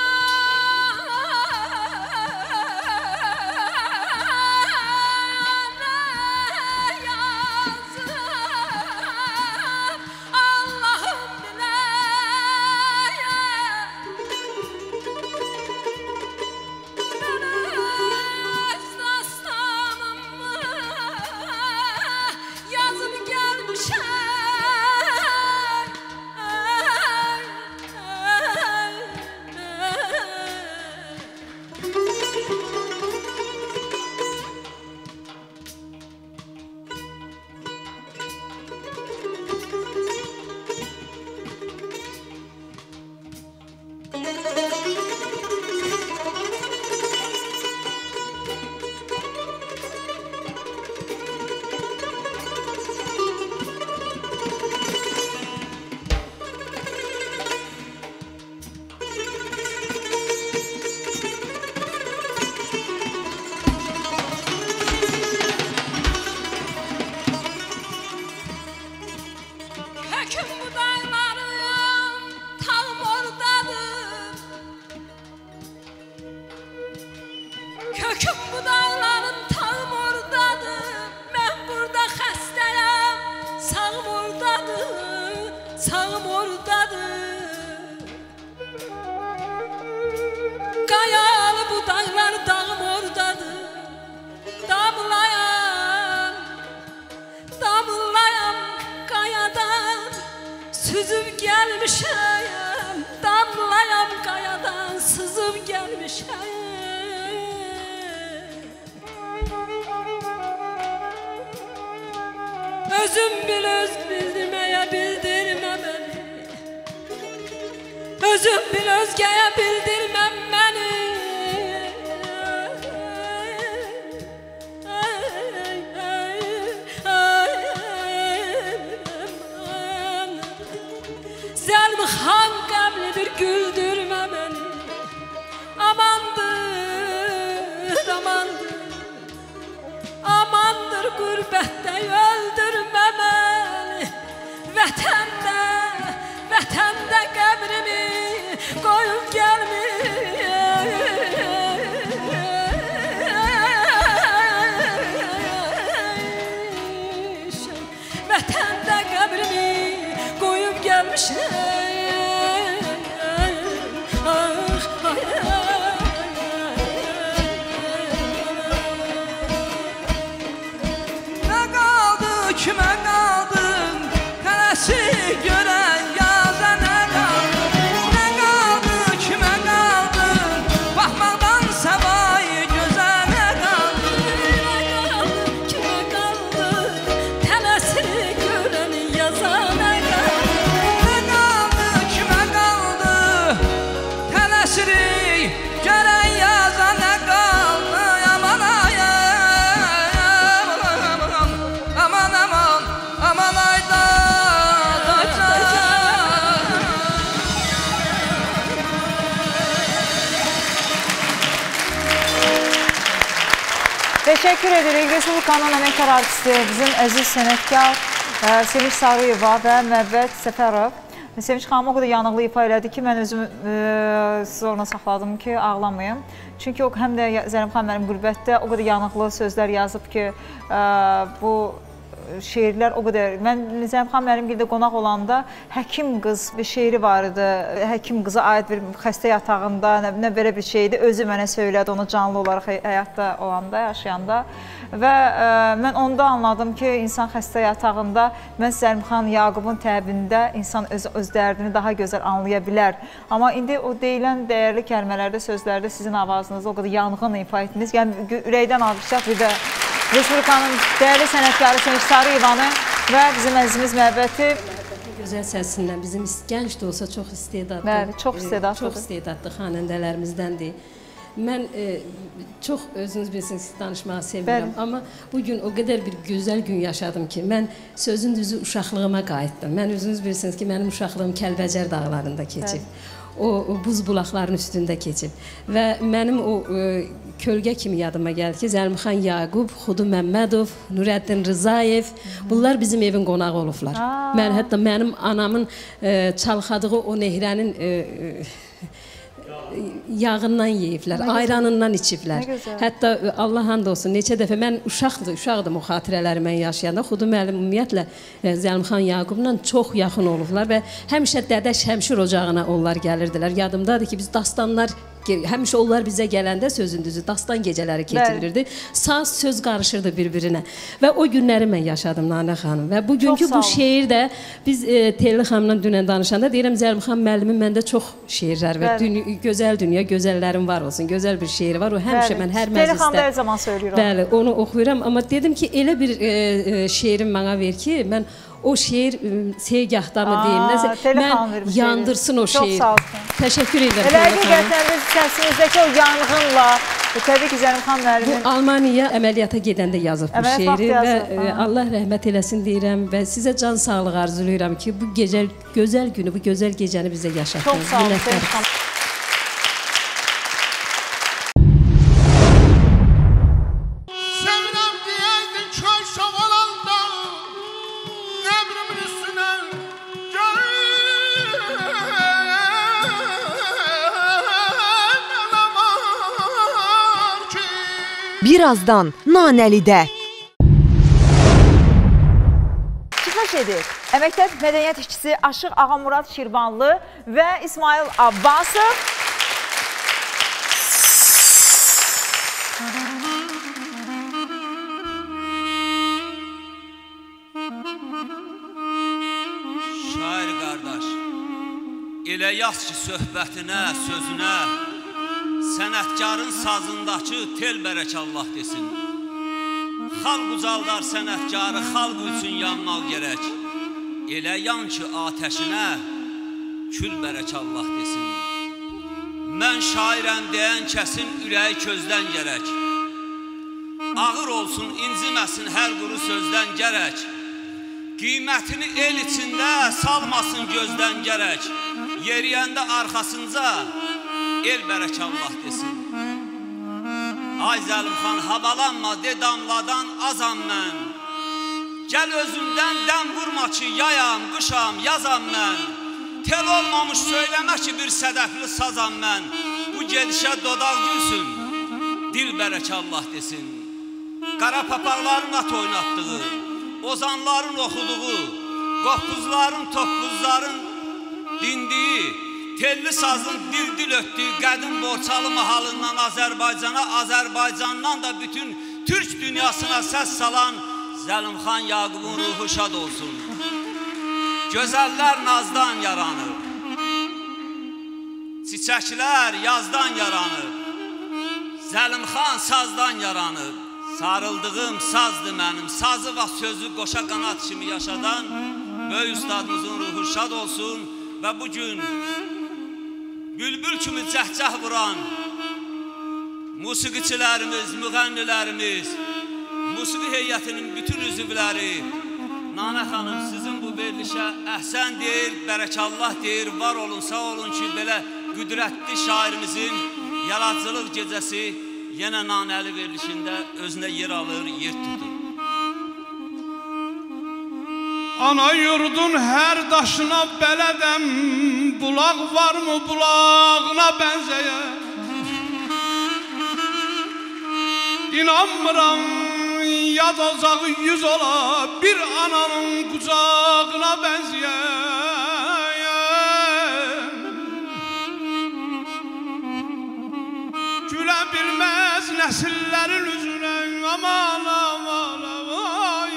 höküm bu dağlarım tam oradadır. Köküm bu dağların tam oradadır. Mən burada xəstəyəm, sağım oradadır, sağım oradadır. Qayalı bu dağlar, dağım oradadır. Damlayan, damlayan qayadan süzüb gəlmişəm. Damlayan qayadan sızıb gəlmişəm. Özüm bil öz bildirməyə bildirmə məni. Özüm bil özgəyə bildirməm məni. Zəlim xan qəmlidir, güldürmə məni. Amandır, amandır, amandır qürbətdə öldürmə məni. Vətəndə, vətəndə qəbrimi qoyub gəlmir. kimə qaldın? Tələsik görən yaza nə qaldı? Nə qaldı, kimə qaldın? Baxmaqdan səvayı gözəl nə qaldı? Nə qaldı, kimə qaldı? Tələsik görən yaza nə qaldı? Nə qaldı, kimə qaldı? Tələsik görən yaza nə qaldı? Aman ay, aman, aman, aman, aman ay da, da, da. Teşekkür edirik. Respublikanın əməkdar artisti, bizim əziz sənətkar e, Sevinç Sarıyeva və Məvvət Səfərov. Sevinç xanım o qədər yanıqlı ifa elədi ki, mən özümü e, zorla saxladım ki, ağlamayım. Çünki o, həm də Zəlim xanım mənim qürbətdə o qədər yanıqlı sözlər yazıb ki, e, bu şeirlər o qədər. Mən Zəlim xanım mənim gildə qonaq olanda həkim qız bir şeiri var idi. Həkim qıza aid bir xəstə yatağında, nə, nə belə bir şeydi. Özü mənə söylədi onu canlı olaraq həyatda olanda, yaşayanda. Və ə, mən onda anladım ki, insan xəstə yatağında məhz Zəlimxan Yaqubun təbində insan öz, öz dərdini daha gözəl anlaya bilər. Amma indi o deyilən dəyərli kəlmələrdə, sözlərdə sizin avazınızı o qədər yanğın ifa etdiniz. Yəni, ürəkdən alqışlar bir də Respublikanın dəyərli sənətkarı Sevinç Sarıyevanı və bizim əzizimiz Məvvəti. Gözəl səsindən bizim gənc də olsa çox istedadlı. Bəli, çox istedadlıdır. Çox istedadlı xanəndələrimizdəndir. Mən e, çox özünüz bilirsiniz danışmağı sevirəm. Bəli. Amma bugün o qədər bir gözəl gün yaşadım ki, mən sözün düzü uşaqlığıma qayıtdım. Mən özünüz bilirsiniz ki, mənim uşaqlığım Kəlbəcər dağlarında keçib. Bəli. O, o buz bulaqların üstündə keçib. Və mənim o e, kölgə kimi yadıma gəldi ki, Zəlimxan Yaqub, Xudu Məmmədov, Nurəddin Rızayev, bunlar bizim evin qonağı olublar. Aa. Mən hətta mənim anamın e, çalxadığı o nehrənin e, yağından yeyiblər, ayranından içiblər. Hətta Allah and olsun, neçə dəfə mən uşaqdım, uşaqdım o xatirələri mən yaşayanda. Xudu müəllim ümumiyyətlə Zəlimxan Yaqubla çox yaxın olublar və həmişə Dədəş Həmşir ocağına onlar gəlirdilər. Yadımdadır ki, biz dastanlar həmişə onlar bizə gələndə sözün düzü dastan gecələri keçirirdi. Saz, söz qarışırdı bir-birinə. Və o günləri mən yaşadım Nanə xanım. Və bugünkü bu şeir də biz e, Telli xanımla dünən danışanda deyirəm Zəlimxan müəllimin məndə çox şeirlər və dünya, gözəl dünya, gözəllərim var olsun. Gözəl bir şeiri var. O həmişə mən hər məclisdə. Telli xanım hər zaman söylüyor. Bəli, onu oxuyuram. Amma dedim ki, elə bir e, e, şeirim mənə ver ki, mən o şeir segahda mı deyim, nəsə, mən yandırsın o şeir. Çox sağ olsun. Təşəkkür edirəm. Elə həqiqətən biz səsinizdəki o yanğınla, təbii ki, Zəlimxan müəllimin. Bu Almaniya əməliyyata gedəndə yazıb bu şeiri və e, Allah rəhmət eləsin deyirəm və sizə can sağlığı arzulayıram ki, bu gecə, gözəl günü, bu gözəl gecəni bizə yaşatdınız. Çox sağ olun. Birazdan Nanəlidə. Çıxış edir. Əməkdar mədəniyyət işçisi Aşıq Ağamurad Şirvanlı və İsmail Abbasov. Şair qardaş, elə yaz ki söhbətinə, sözünə, sənətkarın sazındakı tel bərək Allah desin. Xalq ucaldar sənətkarı, xalq üçün yanmaq gərək. Elə yan ki atəşinə, kül bərək Allah desin. Mən şairəm deyən kəsin ürəyi közdən gərək. Ağır olsun, inciməsin hər quru sözdən gərək. Qiymətini el içində salmasın gözdən gərək. Yeriyəndə arxasınca el bərək Allah desin. Ay Zəlimxan, havalanma, de damladan azam mən. Gəl özümdən dəm vurma ki, yayam, qışam, yazam mən. Tel olmamış söyləmə ki, bir sədəfli sazam mən. Bu gedişə dodaq gülsün, dil bərək Allah desin. Qara papaqların at oynatdığı, ozanların oxuduğu, qoppuzların, toppuzların dindiyi, telli sazın dil-dil ötdüyü qədim Borçalı mahalından Azərbaycana, Azərbaycandan da bütün Türk dünyasına səs salan Zəlimxan Yaqubun ruhu şad olsun. Gözəllər nazdan yaranır. Çiçəklər yazdan yaranır. Zəlimxan sazdan yaranır. Sarıldığım sazdır mənim. Sazı və sözü qoşa qanat kimi yaşadan böyük ustadımızın ruhu şad olsun. Və bugün bülbül kimi cəhcəh vuran musiqiçilərimiz, müğənnilərimiz, musiqi heyətinin bütün üzvləri, Nanə xanım sizin bu verilişə əhsən deyir, bərəkallah deyir, var olun, sağ olun ki, belə qüdrətli şairimizin yaradıcılıq gecəsi yenə nanəli verilişində özünə yer alır, yer tutur. Ana yurdun hər daşına bələdəm, bulaq var mı bulağına bənzəyə? İnanmıram yad ocağı yüz ola, bir ananın qucağına bənzəyə. Gülə bilməz nəsillərin üzünə, aman aman aman.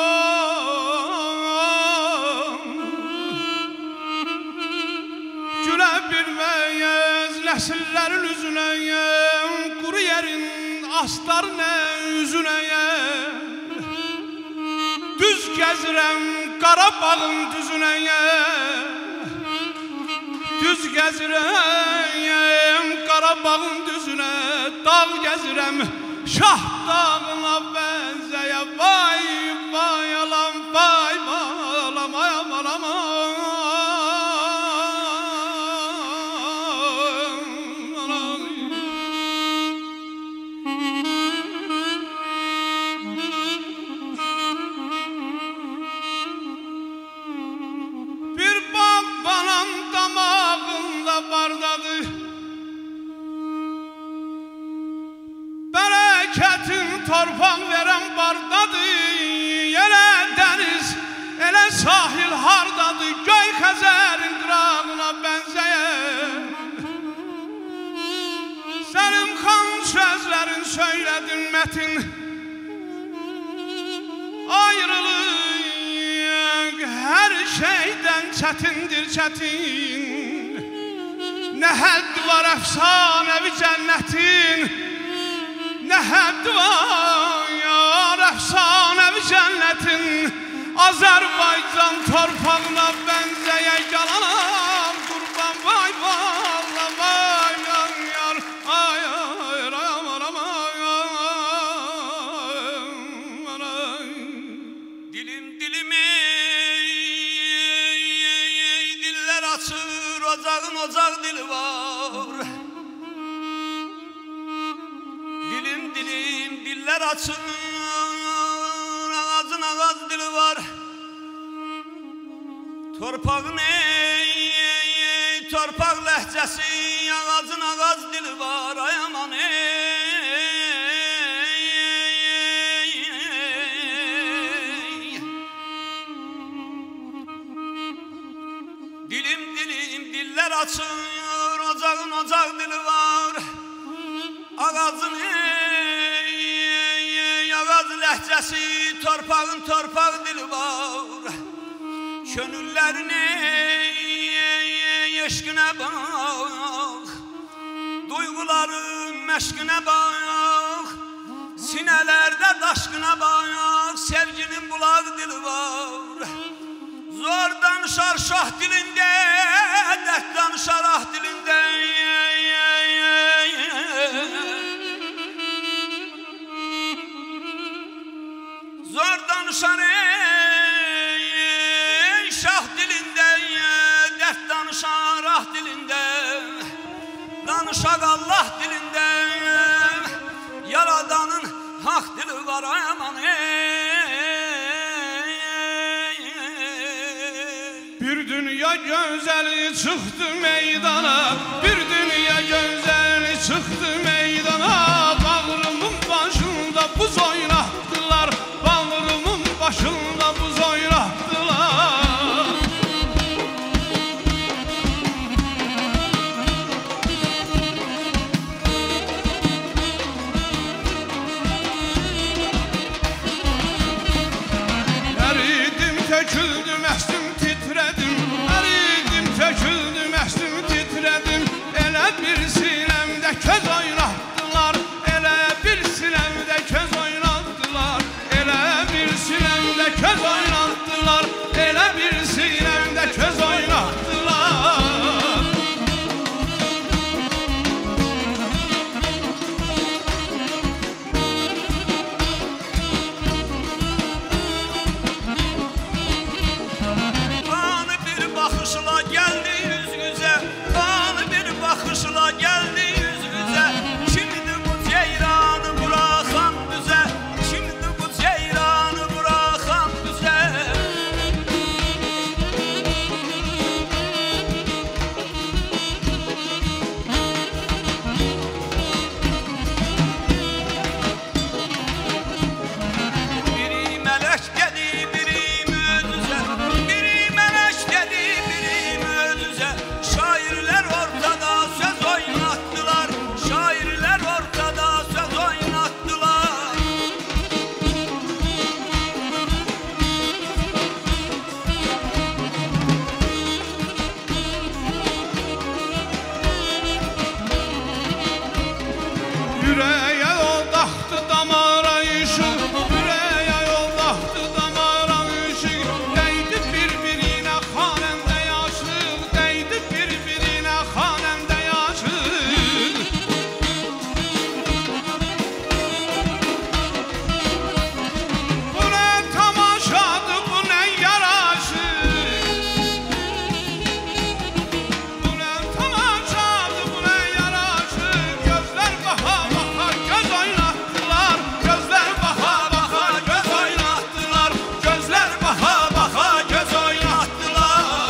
Gülə bilməz nəsillərin üzünə, quru yerin astar nə üzünə. Düz gəzirəm Qarabağın düzünə, düz gəzirəm Qarabağın düzünə, dağ gəzirəm Şah dağına bənzəyə. Vay vay alam, vay alam, ay aman aman. Torpaq verən bardadır, elə dəniz, elə sahil hardadır, göy Xəzərin qırağına bənzəyər. Zəlimxan sözlərin söylədin mətin, ayrılıq hər şeydən çətindir çətin. Nə hədd var əfsanəvi cənnətin, nə hədd var yar əfsanəvi cənnətin. Azərbaycan torpağına bənzəyə yalanam qurban. Vay valla vay yar yar, ay ay aman aman. Dilim dilim ey, diller açır, ocağın ocaq dili var. Dilim dilim diller açır, ağacın ağaz dili var. Torpağın ey, ey torpaq ləhcəsi, ağacın ağaz dili var. Ay aman ey, ey, ey. Dilim dilim diller açır, ocağın ocaq dili var. Ağacın ey, ey, ağaz ləhcəsi, torpağın torpaq dili var. Könüllərin ey, ey, ey, eşqinə bax, duyğuların məşqinə bax, sinələrdə daşqına bax, sevginin bulaq dili var. Zor danışar şah dilində, dərd danışar ah dilində. Zor danışar ey, şah dilində, dərd danışar ah dilində. Danışaq Allah dilində, yaradanın haq dili var. Ay aman ey. Bir dünya gözəli çıxdı meydana, bir dünya gözəli çıxdı meydana. Bağrımın başında buz oynatdılar, bağrımın başında buz oynatdılar. töküldüm, əsdim titredim, eridim, töküldüm, əsdim titredim. Elə bir sinəmdə köz oynatdılar, elə bir sinəmdə köz oynatdılar, elə bir sinəmdə köz oynatdılar, elə bir sinəmdə köz oynatdılar. Bana bir baxışla gəldi yüz yüzə, bana bir baxışla gəldi yüz yüzə. Şimdi bu ceyranı bıraxan düzə, şimdi bu ceyranı bıraxan düzə. Biri mələk dedi, biri möcüzə, biri mələk dedi, biri möcüzə. Şairlər ortada söz oynatdılar, şairlər ortada söz oynatdılar. Yüreğe yoldaktı damara ışık, yüreğe yoldaktı damara ışık. Değdi birbirine hanemde yaşık, değdi birbirine hanemde yaşık. Bu ne tamaşadı, bu ne yaraşık. Bu ne tamaşadı, bu ne yaraşık. Gözler baha baha göz oynattılar, gözler baha baha göz oynattılar, gözler baha baha göz oynattılar.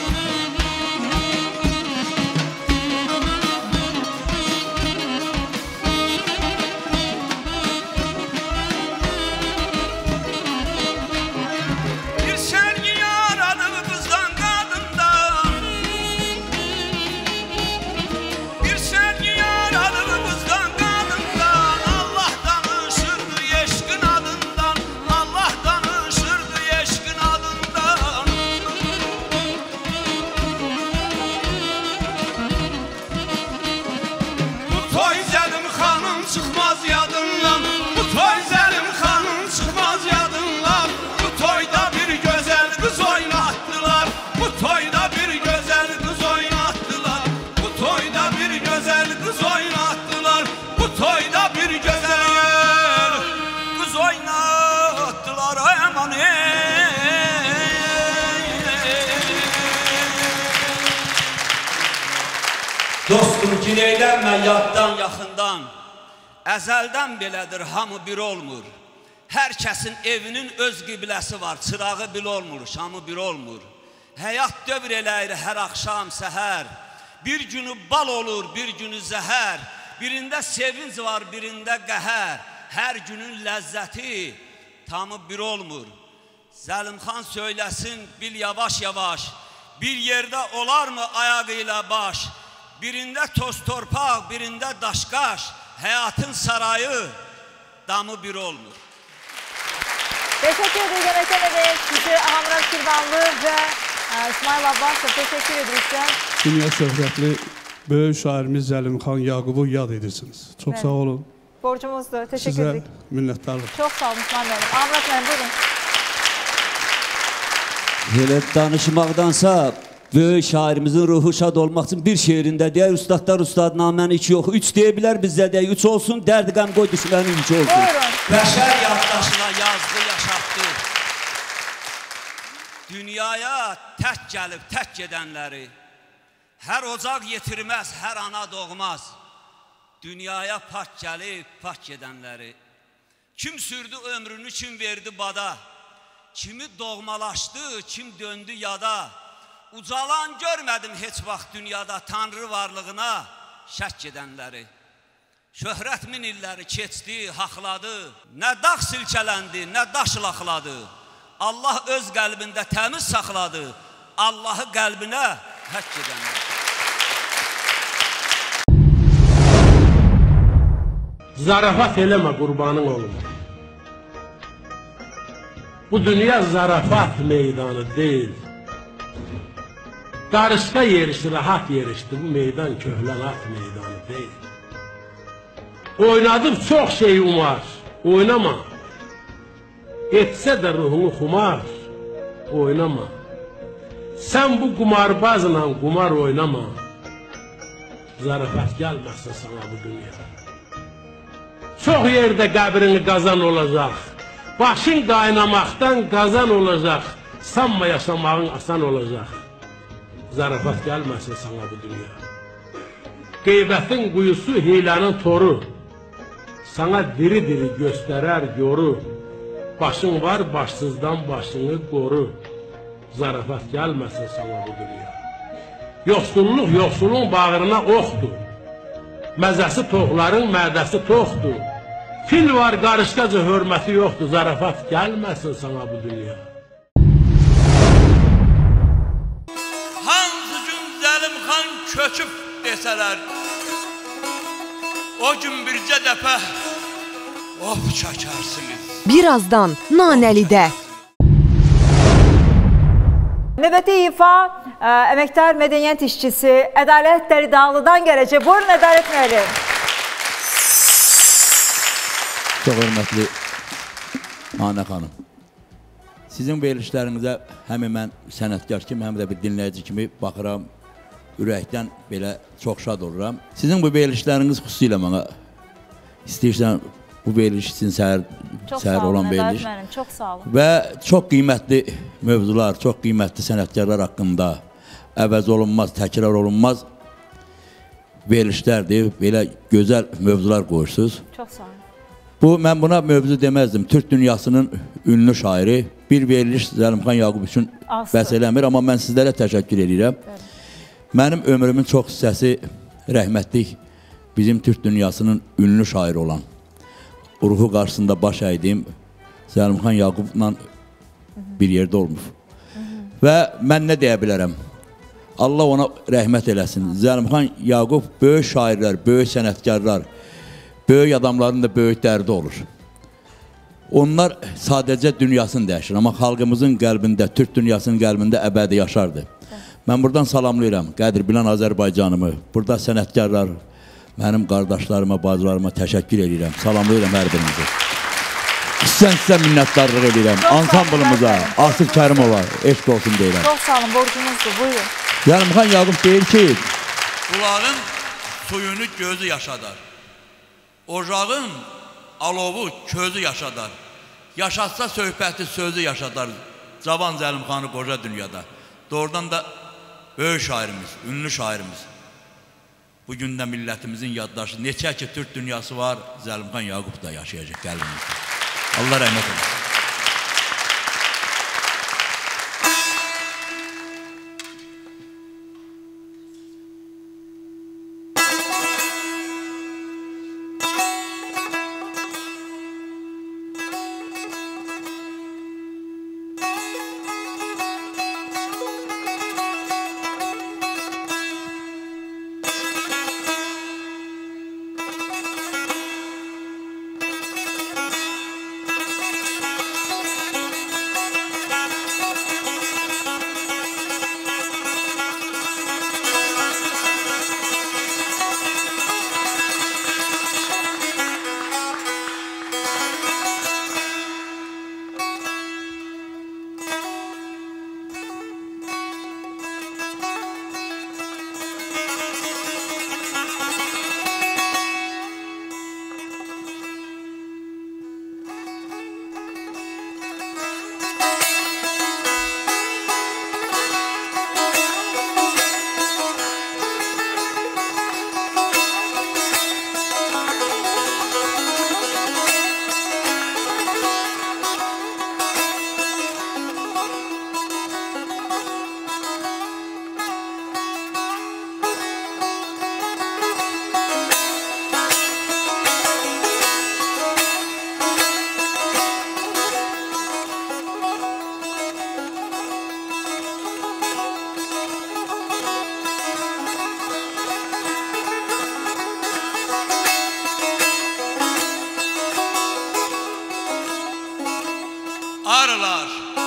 Bir sergi yaradı kızdan kadından, bir sergi yaradı kızdan kadından. Allah danışırdı eşkın adından, Allah danışırdı eşkın adından. Bu toy Zəlim xanım çıxmaz yadından, bu toy Zəlim xanım çıxmaz yadından. Bu toyda bir gözəl qız oynatdılar, bu toyda bir gözəl qız oynatdılar, bu toyda bir gözəl qız oynatdılar, bu toyda bir gözəl qız oynatdılar. Ay aman ey. Dostum gileylənmə yaddan yaxından, əzəldən belədir, hamı bir olmur. Hər kəsin evinin öz qibləsi var, çırağı bir olmur, şamı bir olmur. Həyat dövr eləyir hər axşam səhər, bir günü bal olur, bir günü zəhər. Birində sevinç var, birində qəhər, hər günün ləzzəti tamı bir olmur. Zəlimxan söyləsin bil yavaş yavaş, bir yerdə olarmı ayağıyla baş? Birində toz torpaq, birində daşqaş, həyatın sarayı damı bir olmur. Teşekkür ederim Demet Bey, size Hamra Kirvanlı ve e, İsmail Abbasov teşekkür ederiz. Dünya şöhrətli böyük şairimiz Zəlimxan Yaqubu yad edirsiniz. Çox Evet. sağ olun. Borcumuzdur, teşekkür Sizə ederim. minnətdarlıq. Çok sağ olun İsmail Bey. Hamra Bey buyurun. Elə danışmaqdansa böyük şairimizin ruhu şad olmaq üçün bir şeirində deyək, ustadlar ustadnaməni iki yox, üç deyə bilər bizdə deyək, üç olsun, dərd qəm qoy düşmənin üç olsun. Buyurun. Bəşər yaddaşına yazdı, yaşatdı. Dünyaya tək gəlib, tək gedənləri, hər ocaq yetirməz, hər ana doğmaz. Dünyaya pak gəlib, pak gedənləri, kim sürdü ömrünü, kim verdi bada, kimi doğmalaşdı, kim döndü yada. Ucalan görmədim heç vaxt dünyada Tanrı varlığına şək edənləri. Şöhrət min illəri keçdi, haqladı, nə dağ silkələndi, nə daş laxladı. Allah öz qəlbində təmiz saxladı, Allahı qəlbinə həkk edənləri. Zarafat eləmə qurbanın olum. Bu dünya zarafat meydanı değil. Darışka yerişi, rahat yerişti. Bu meydan köhlenat meydanı değil. Oynadıp çok şey umar. Oynama. Etse de ruhunu kumar. Oynama. Sen bu kumarbazla kumar oynama. Zarafat gelmezse sana bu dünya. Çok yerde kabrini kazan olacak. Başın kaynamaktan kazan olacak. Sanma yaşamağın asan olacak. Zarafat gelmezse sana bu dünya. Gıybetin kuyusu hilanın toru. Sana diri diri gösterer yoru. Başın var başsızdan başını koru. Zarafat gelmezse sana bu dünya. Yoksulluk yoksulun bağrına oxdur. Məzəsi toxların mədəsi toxdur. Fil var qarışqaca hörməti yoxdur. Zarafat gəlməsin sana bu dünya. Hansı gün Zəlimxan köçüb desələr, o gün bircə dəfə of çəkərsiniz. Birazdan Nanəlidə. Növbəti ifa ə, əməkdar mədəniyyət işçisi Ədalət Dəridağlıdan gələcək. Buyurun Ədalət müəllim. Çox hörmətli Anə xanım. Sizin verilişlərinizə həm mən sənətkar kimi, həm də bir dinləyici kimi baxıram, ürəkdən belə çox şad oluram. Sizin bu verilişləriniz xüsusilə mənə istəyirsən bu veriliş için səhər, səhər olan veriliş. Mənim, çox sağ olun. Və çox qiymətli mövzular, çox qiymətli sənətkarlar haqqında əvəz olunmaz, təkrar olunmaz verilişlərdir. Belə gözəl mövzular qoyursunuz. Çox sağ olun. Bu, mən buna mövzu deməzdim. Türk dünyasının ünlü şairi bir veriliş Zəlimxan Yaqub üçün bəs eləmir, amma mən sizlərə təşəkkür edirəm. Evet. Mənim ömrümün çox hissəsi rəhmətlik bizim Türk dünyasının ünlü şairi olan, ruhu qarşısında baş əydiyim Zəlimxan Yaqubla bir yerdə olmuş. Və mən nə deyə bilərəm? Allah ona rəhmət eləsin. Zəlimxan Yaqub böyük şairlər, böyük sənətkarlar, böyük adamların da böyük dərdi olur. Onlar sadəcə dünyasını dəyişir, amma xalqımızın qəlbində, Türk dünyasının qəlbində əbədi yaşardı. Mən buradan salamlayıram qədir bilən Azərbaycanımı, burada sənətkarlar, mənim qardaşlarıma, bacılarıma təşəkkür edirəm, salamlayıram hər birinizi. Sizə minnətdarlıq edirəm, ansamblımıza, Asif Kərimova, eşq olsun deyirəm. Çox sağ olun, borcunuzdur, buyurun. Zəlimxan Yaqub deyir ki, Bulağın suyunu gözü yaşadar, ocağın alovu közü yaşadar, yaşatsa söhbəti sözü yaşadar, Cavan Zəlimxanı qoca dünyada. Doğrudan da böyük şairimiz, ünlü şairimiz. Bugün də millətimizin yaddaşı, neçə ki Türk dünyası var, Zəlimxan Yaqub da yaşayacaq qəlbimizdə. Allah rəhmət edin. arılar.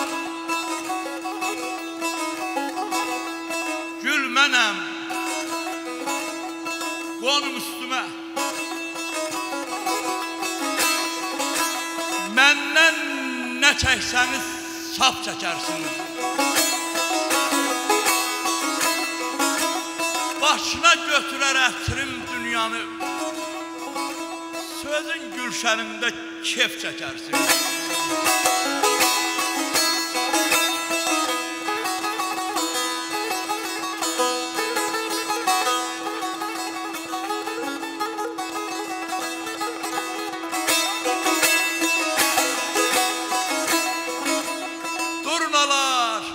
Gül mənəm, qonum üstümə. Məndən nə çəksəniz sap çəkərsiniz. Başına götürər ətrim dünyanı, sözün gülşənində kef çəkərsiniz. Durnalar,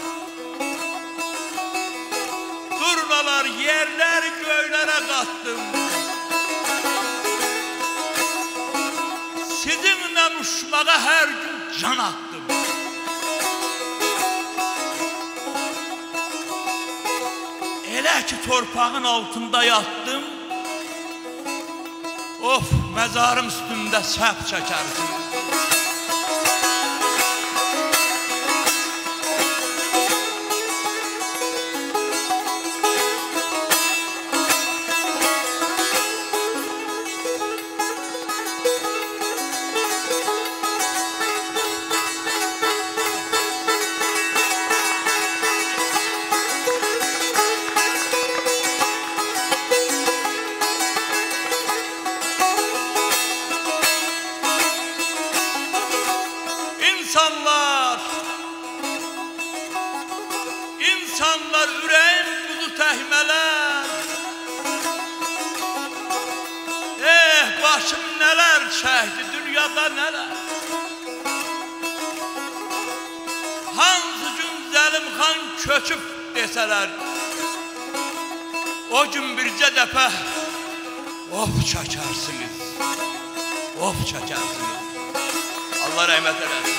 durnalar yerləri göylərə qatdım. Sizinlə uçmağa hər gün can attım. Elə ki torpağın altında yattım, of, məzarım üstündə səp çəkərsiniz. İnsanlar, insanlar ürəyim buzu təhmələr. Eh, başım nələr çəkdi, dünyada nələr. Hansı gün Zəlimxan köçüb desələr, o gün bircə dəfə of çəkərsiniz, of çəkərsiniz. Allah rəhmət eləsin.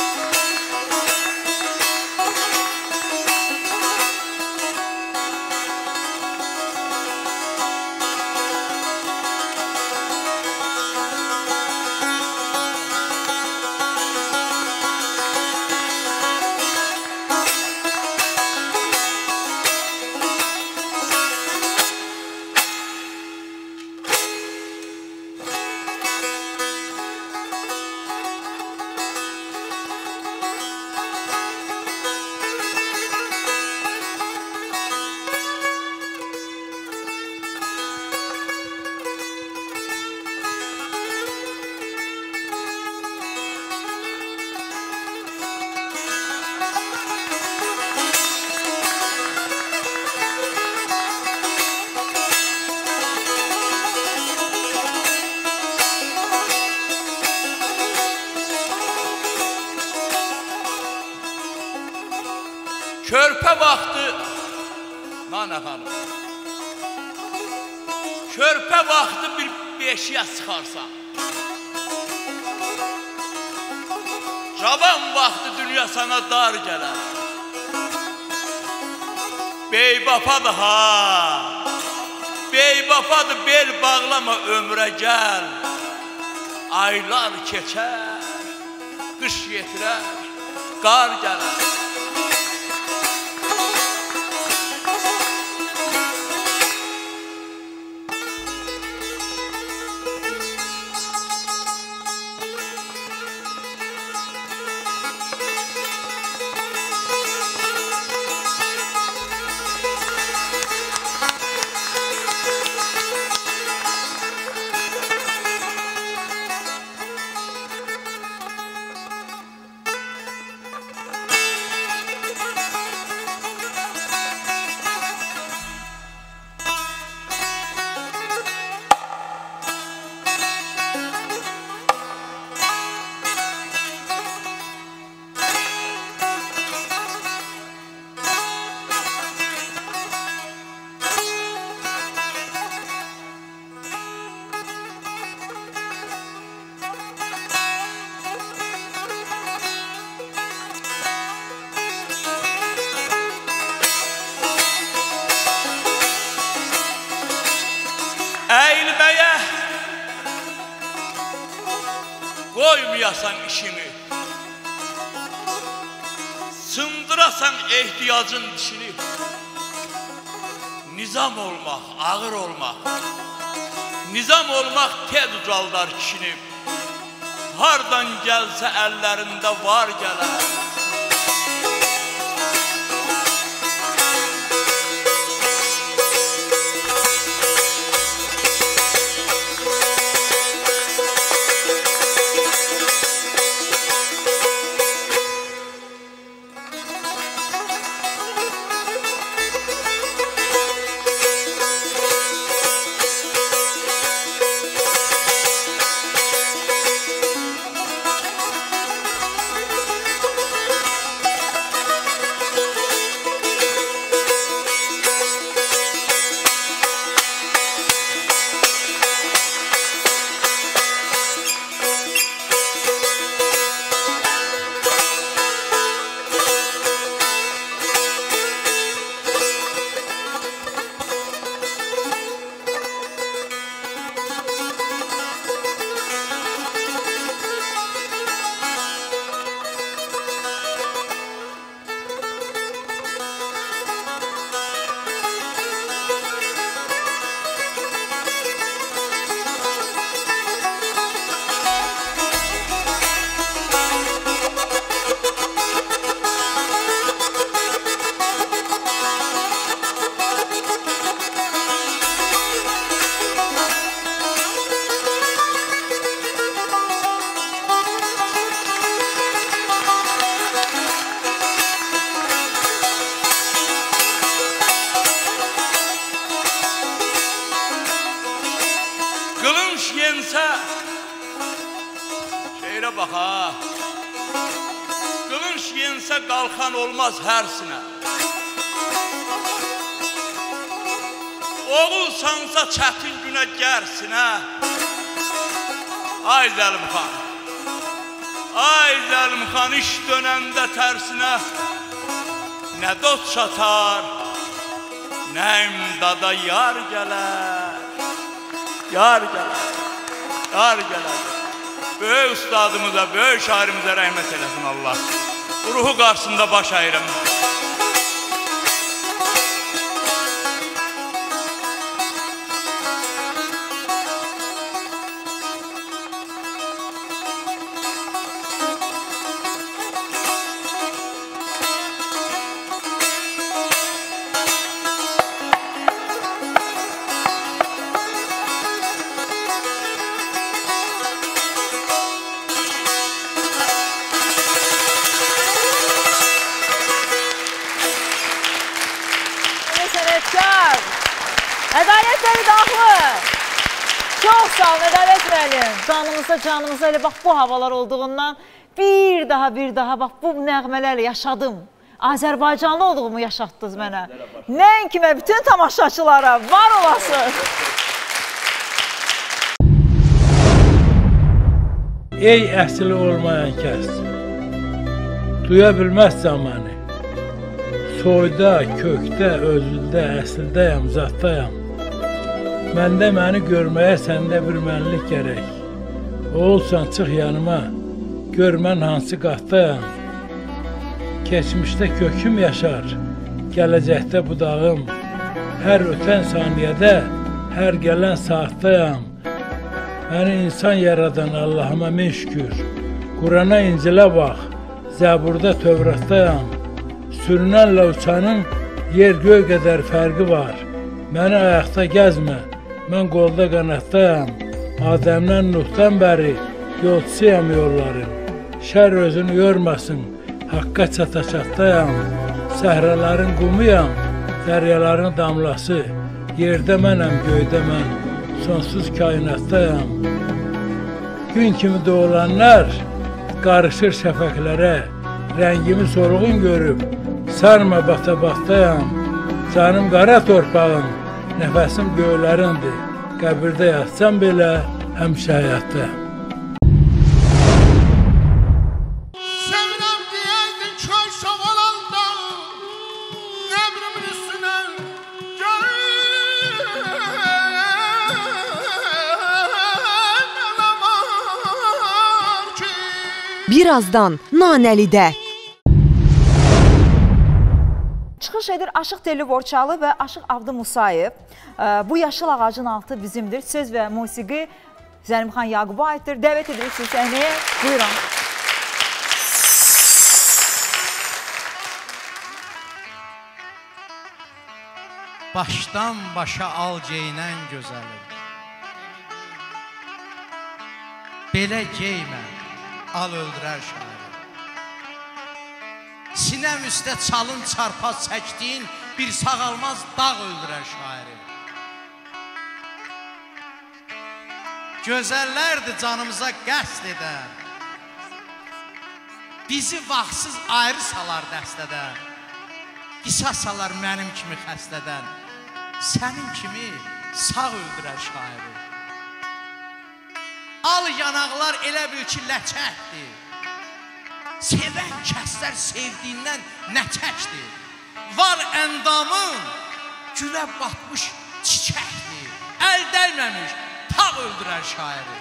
Körpə vaxtı, Nana xanım, körpə vaxtı bir beşiyə çıxarsan, cavan vaxtı dünya sana dar gələr. Beybapadır ha, beybapadır, bel bağlama ömrə gəl. Aylar keçər, qış yetirər, qar gələr. Əyilməyə qoymayasan işini, Sındırasan ehtiyacın dişini. Nizam olmaq, ağır olmaq. Nizam olmaq tez ucaldar kişini. Hardan gəlsə əllərində var gələr. yensə şeirə bax ha. Qılınç yensə qalxan olmaz hərsinə. Oğulsansa çətin günə gərsinə. Ay Zəlimxan, ay Zəlimxan, iş dönəndə tərsinə. Nə dot çatar, nə imdada yar gələr. Yar gələr, yar gələr. Böyük ustadımıza, böyük şairimizə rəhmət eləsin Allah. Ruhu qarşısında baş əyirəm. Ədalət Vəli Dağlı. Çox sağ olun Ədalət Vəli. Canımıza, canımıza elə bax bu havalar olduğundan bir daha, bir daha bax bu nəğmələrlə yaşadım. Azərbaycanlı olduğumu yaşatdınız mənə. Nəinki mən bütün tamaşaçılara var olasın. Ey əsli olmayan kəs, duya bilməz zamanı. Soyda, kökdə, özüldə, əsildəyəm, zatdayam. Məndə məni görməyə səndə bir mənlik gərək. Oğulsan, çıx yanıma, gör mən hansı qatdayam. Keçmişdə köküm yaşar, gələcəkdə budağım. Hər ötən saniyədə, hər gələn saatdayam. Məni insan yaradan Allahıma min şükür. Qurana, İncilə bax, Zəburda, Tövratdayam. Sürünənlə uçanın yer göy qədər fərqi var. Məni ayaqda gəzmə, mən qolda qanatdayam. Adəmdən Nuhdan bəri yolçusuyam yolların. Şər özünü yormasın, haqqa çata-çatdayam. Səhraların qumuyam, dəryaların damlası. Yerdə mənəm, göydə mən, sonsuz kainatdayam. Gün kimi doğulanlar qarışır şəfəklərə. Rəngimi solğun görüb, sarma bata-batdayam. Canım qara torpağım, nəfəsim göylərindir. Qəbirdə yatsam belə, həmişə həyatdayam. Sevirəm deyəydin köy savalanda, qəbrimin üstünə Birazdan Nanəlidə. Çıxış edir Aşıq Telli Borçalı və Aşıq Abdı Musayev. Bu yaşıl ağacın altı bizimdir. Söz və musiqi Zəlimxan Yaquba aiddir. Dəvət edirik siz səhnəyə. Buyurun. Başdan başa al geynən gözəlim. Belə geymə, al öldürər şairi. Sinəm üstə çalın çarpaz çəkdiyin bir sağalmaz dağ öldürər şairi. Gözəllərdir canımıza qəsd edən, bizi vaxtsız ayrı salar dəstədən, qisas salar mənim kimi xəstədən, sənin kimi sağ öldürər şairi. Al yanaqlar elə bil ki ləçəkdir, sevən kəslər sevdiyindən nəçəkdir. Var əndamın gülə batmış çiçəkdir, əl dəlməmiş tağ öldürər şairi.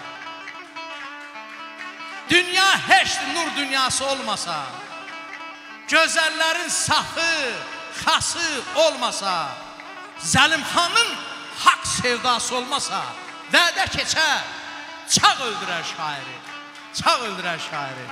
Dünya heçdir nur dünyası olmasa, gözəllərin safı, xası olmasa, Zəlimxanın haqq sevdası olmasa, vədə keçər, çağ öldürər şairi, çağ öldürər şairi.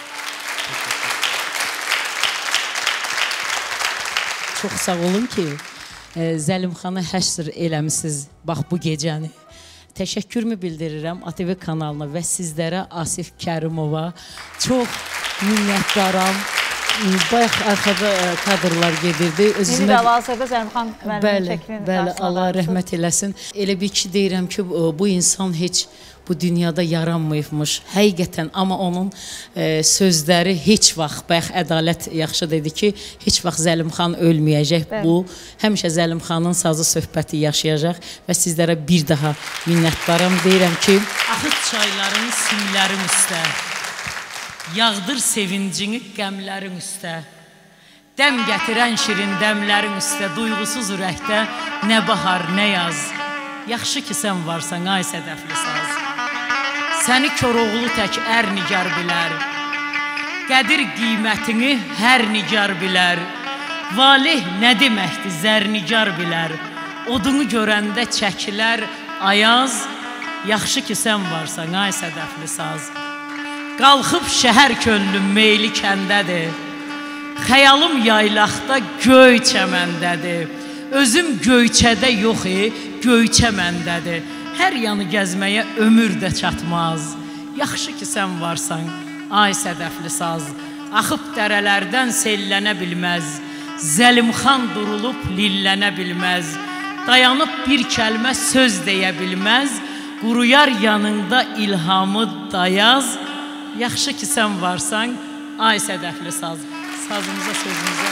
Çox sağ olun ki, Zəlimxanı həşr eləmişsiniz bax bu gecəni. Təşəkkürümü bildirirəm A T V kanalına və sizlərə, Asif Kərimova. Çox minnətdaram. Bayaq arxada kadrlar gedirdi. İndi də hal-hazırda Zəlimxan müəllimin şəklini bəli, Allah rəhmət eləsin. Elə bir ki deyirəm ki, bu insan heç bu dünyada yaranmayıbmış, həqiqətən, amma onun e, sözləri heç vaxt, bayaq Ədalət yaxşı dedi ki, heç vaxt Zəlimxan ölməyəcək. Bəli. Bu, həmişə Zəlimxanın sazı söhbəti yaşayacaq və sizlərə bir daha minnətdaram. Deyirəm ki, axıt çayların simlərin üstə, yağdır sevincini qəmlərin üstə, dəm gətirən şirin dəmlərin üstə, duyğusuz ürəkdə nə bahar, nə yaz. Yaxşı ki sən varsan, ay sədəfli saz. Səni Koroğlu tək ər nigar bilər, qədir qiymətini hər nigar bilər. Valih nə deməkdir, zər nigar bilər. Odunu görəndə çəkilər ayaz. Yaxşı ki sən varsan, ay sədəfli saz. Qalxıb şəhər könlüm meyli kəndədir, xəyalım yaylaqda göy çəməndədir. Özüm göyçədə yox, göyçə məndədir. Hər yanı gəzməyə ömür də çatmaz. Yaxşı ki sən varsan, ay sədəfli saz. Axıb dərələrdən sellənə bilməz, Zəlimxan durulub lillənə bilməz. Dayanıb bir kəlmə söz deyə bilməz, quruyar yanında ilhamı dayaz. Yaxşı ki sən varsan, ay sədəfli saz. Sazımıza, sözümüzə.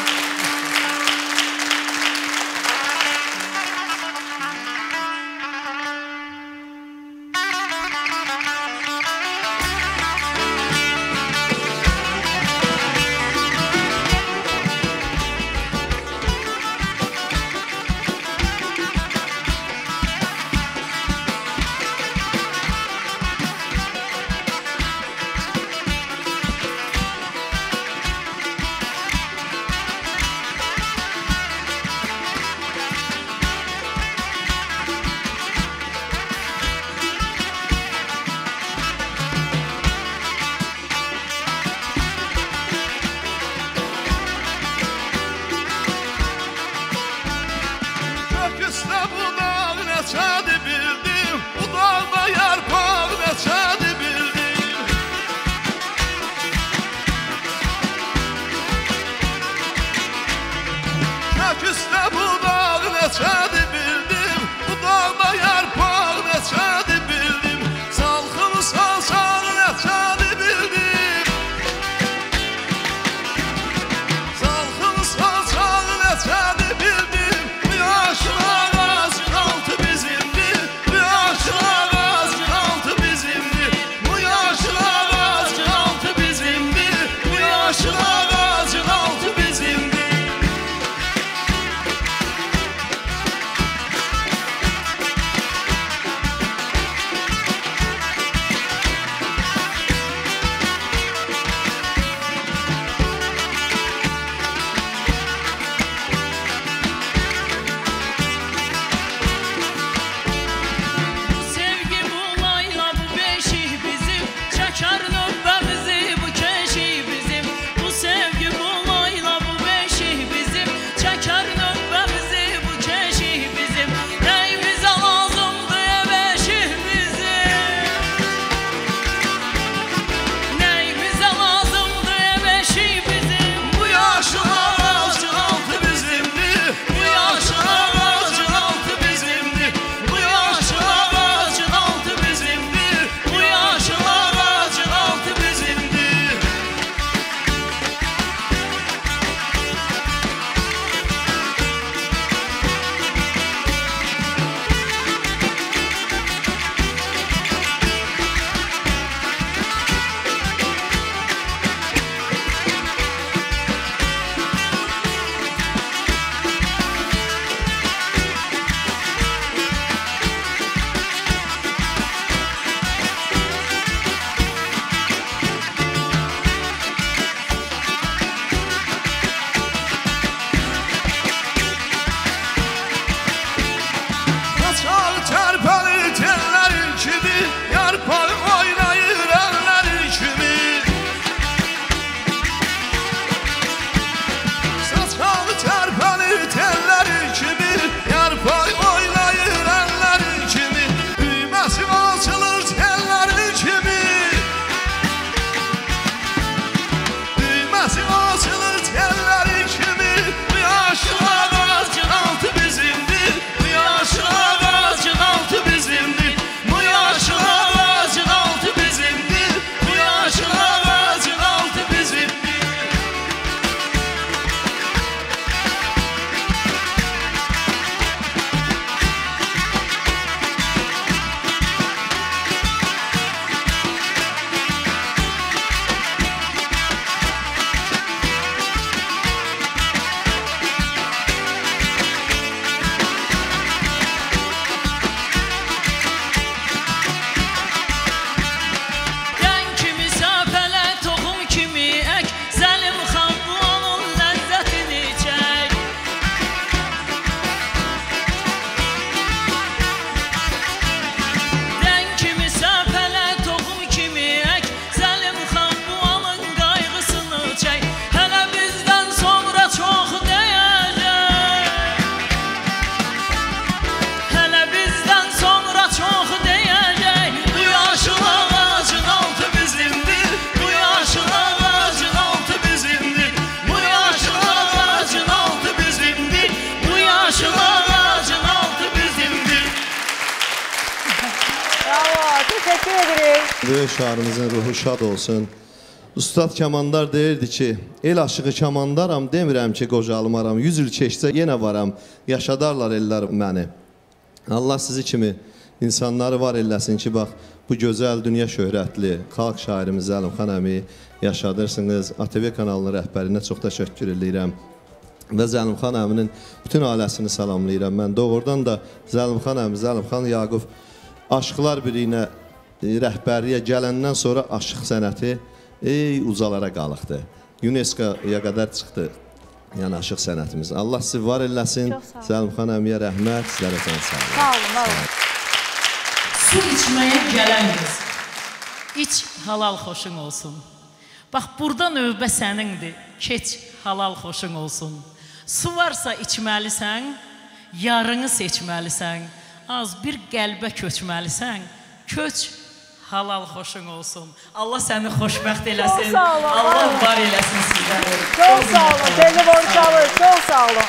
Böyük şairімizin ruhu şad olsun. Ustad Kamandar deyirdi ki, el aşığı kamandaram, demirəm ki qocalmaram, yüz il keçsə yenə varam, yaşadarlar ellər məni. Allah sizi kimi insanları var eləsin ki, bax, bu gözəl, dünya şöhrətli xalq şairimiz Zəlimxan əmi yaşadırsınız. A T V kanalının rəhbərinə çox təşəkkür edirəm. Və Zəlimxan əminin bütün ailəsini salamlayıram. Mən doğrudan da Zəlimxan əmi, Zəlimxan Yaqub Aşıqlar Birliyinə rəhbərliyə gələndən sonra aşıq sənəti ey ucalara qalıqdı. UNESCO-ya qədər çıxdı, yəni aşıq sənətimiz. Allah sizi var eləsin. Zəlimxan əmiyə rəhmət, sizlərə sağ olun. Sağ olun, sağ olun. Su içməyə gələn qız, iç halal xoşun olsun. Bax, burada növbə sənindir, keç halal xoşun olsun. Su varsa içməlisən, yarını seçməlisən, az bir qəlbə köçməlisən, köç halal xoşun olsun. Allah səni xoşbəxt eləsin. Allah var eləsin sizləri. Çox sağ olun. Deli Borçalı, çox sağ olun.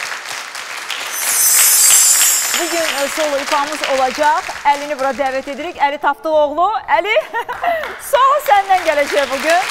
Bugün solo ifamız olacaq. Əlini bura dəvət edirik. Əli Taftıloğlu. Əli, sağ ol, səndən gələcək bugün.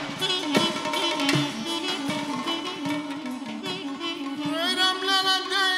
Öyrəm lənə deyil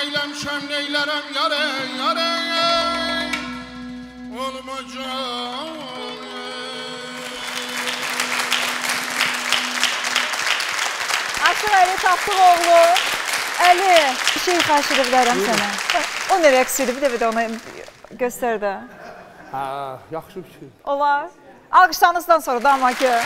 eyləmişəm, neylərəm, yare, yare, olmayacaq. Aşır Əli Tapdıq oğlu. Əli, bir şey xahiş edə bilərəm sənə. O nə rəqs edir, bir dəfə də ona göstər də. Hə, yaxşı bir şey. Olar. Alqışlarınızdan sonra da amma ki.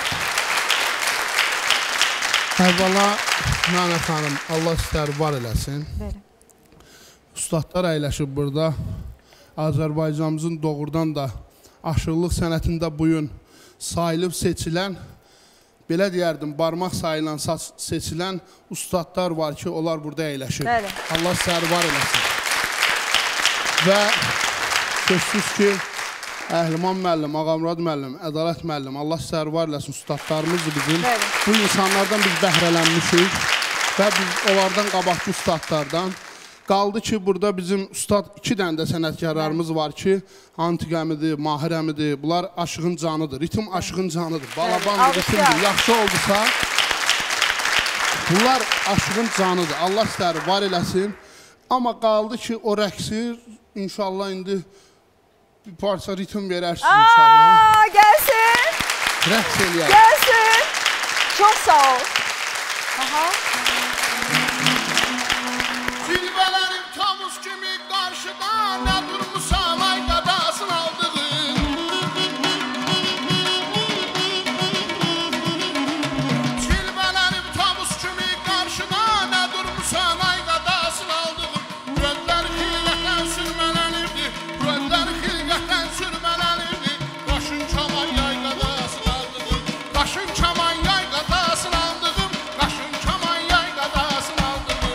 Əvvəla, Nanə xanım, Allah istər var eləsin. Ustadlar əyləşib burada. Azərbaycanımızın doğrudan da aşıqlıq sənətində bugün sayılıb seçilən, belə deyərdim, barmaq sayılan seçilən ustadlar var ki, onlar burada əyləşib. Allah istər var eləsin. Və sözsüz ki, Əhliman müəllim, Ağamurad müəllim, Ədalət müəllim, Allah istər var eləsin, ustadlarımızdır bizim. Bu insanlardan biz bəhrələnmişik və biz onlardan qabaqçı ustadlardan. Qaldı ki, burada bizim ustad iki dənə də sənətkarlarımız var ki, Antiq əmidir, Mahir əmidir, bunlar aşığın canıdır, ritim aşığın canıdır, balaban ritimdir, yaxşı oldusa, bunlar aşığın canıdır, Allah istər var eləsin. Amma qaldı ki, o rəqsi inşallah indi bir parça ritim verərsiniz inşallah. Gəlsin. Rəqs eləyək. Gəlsin. Çox sağ ol. Aha. Cilvələrim tamuz kimi qarşıda, nə durmusan ay qadasın aldığın. Cilvələrim tamuz kimi qarşıda, nə durmusan ay qadasın aldığın. Röndlər xilqətən sürmələnirdi, röndlər xilqətən sürmələnirdi. Qaşın çaman yay qadasın aldığın, qaşın çaman yay qadasın aldığın, qaşın çaman yay qadasın aldığın.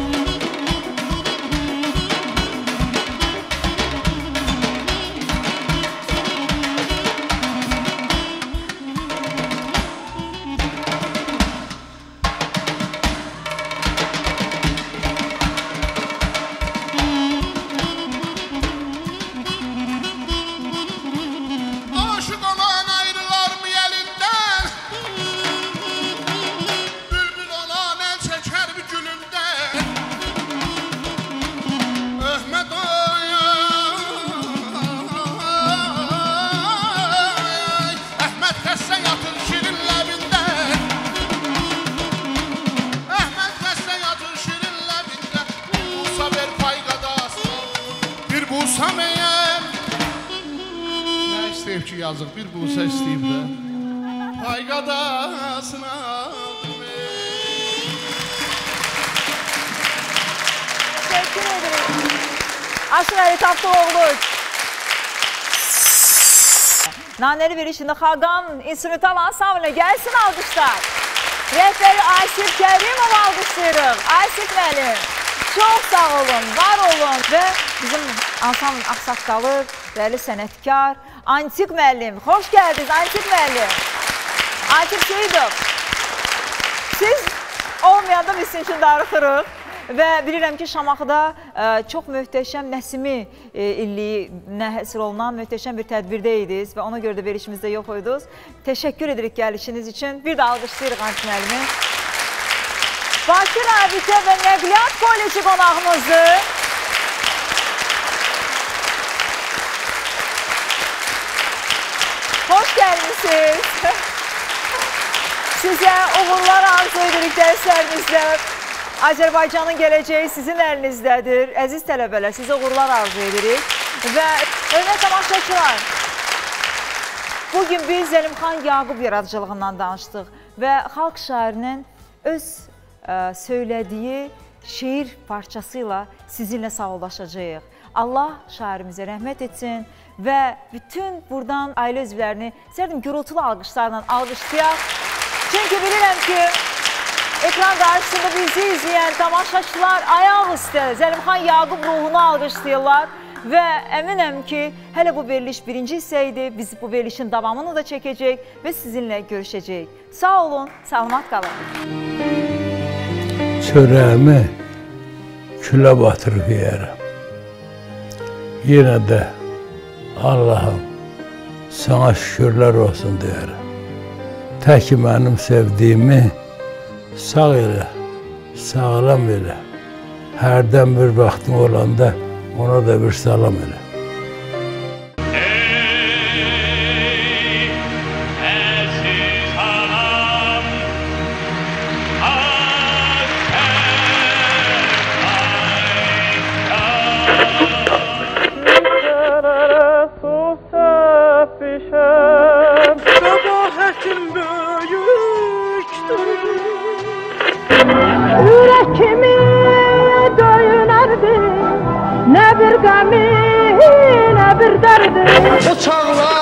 Aşık olan ayrılar mı elinden? Bülbül olan el çeker bir gülünden. Öhmet ay, Əhməd xəstə yatır şirin ləbindən. Əhməd xəstə yatır şirin ləbindən. Bir bulsa ver pay qadası, bir bulsa məyər. Nə istəyib ki, yazıq, bir bulsa istəyib də. Pay qadasına aldım. Təşəkkür ederim. Aşır Əli Tapdıq oğlu. Nanəli verişində Xaqan instrumental ansamblinə gəlsin alqışlar. Rəhbəri Asif Kərimov alqışlayırıq. Asif müəllim, çox sağ olun, var olun. Və bizim ansambl axsaqqalı, dəyərli sənətkar, Antiq müəllim. Xoş gəldiniz Antiq müəllim. Akif Seyidov. Siz olmayanda biz sizin üçün darıxırıq. Və bilirəm ki, Şamaxıda çox möhtəşəm Nəsimi illiyinə həsr olunan möhtəşəm bir tədbirdə idiniz və ona görə də verişimizdə yox idiniz. Təşəkkür edirik gəlişiniz üçün. Bir də alqışlayırıq Antiq müəllimi. Bakı Rabitə və Nəqliyyat Kolleci qonağımızdır. Hoş gəlmişsiniz. Sizə uğurlar arzu edirik dərslərinizdə. Azərbaycanın gələcəyi sizin əlinizdədir. Əziz tələbələr, sizə uğurlar arzu edirik. Və hörmətli tamaşaçılar, bugün biz Zəlimxan Yaqub yaradıcılığından danışdıq və xalq şairinin öz ə, söylədiyi şeir parçası ilə sizinlə sağollaşacağıq. Allah şairimizə rəhmət etsin və bütün buradan ailə üzvlərini istərdim gürültülü alqışlarla alqışlayaq. Çünki bilirəm ki, ekran qarşısında bizi izləyən tamaşaçılar ayaq üstə Zəlimxan Yaqub ruhunu alqışlayırlar və əminəm ki, hələ bu veriliş birinci hissə idi. Biz bu verilişin davamını da çəkəcək və sizinlə görüşəcəyik. Sağ olun, salamat qalın. Çörəyimi külə batırıb yeyərəm. Yenə də Allahım, sana şükürlər olsun deyərəm. Tək mənim sevdiyimi sağ elə, sağlam elə, hərdən bir vaxtın olanda ona da bir salam elə. Yürekimi döyünerdi, ne bir gami ne bir derdi. O çağlar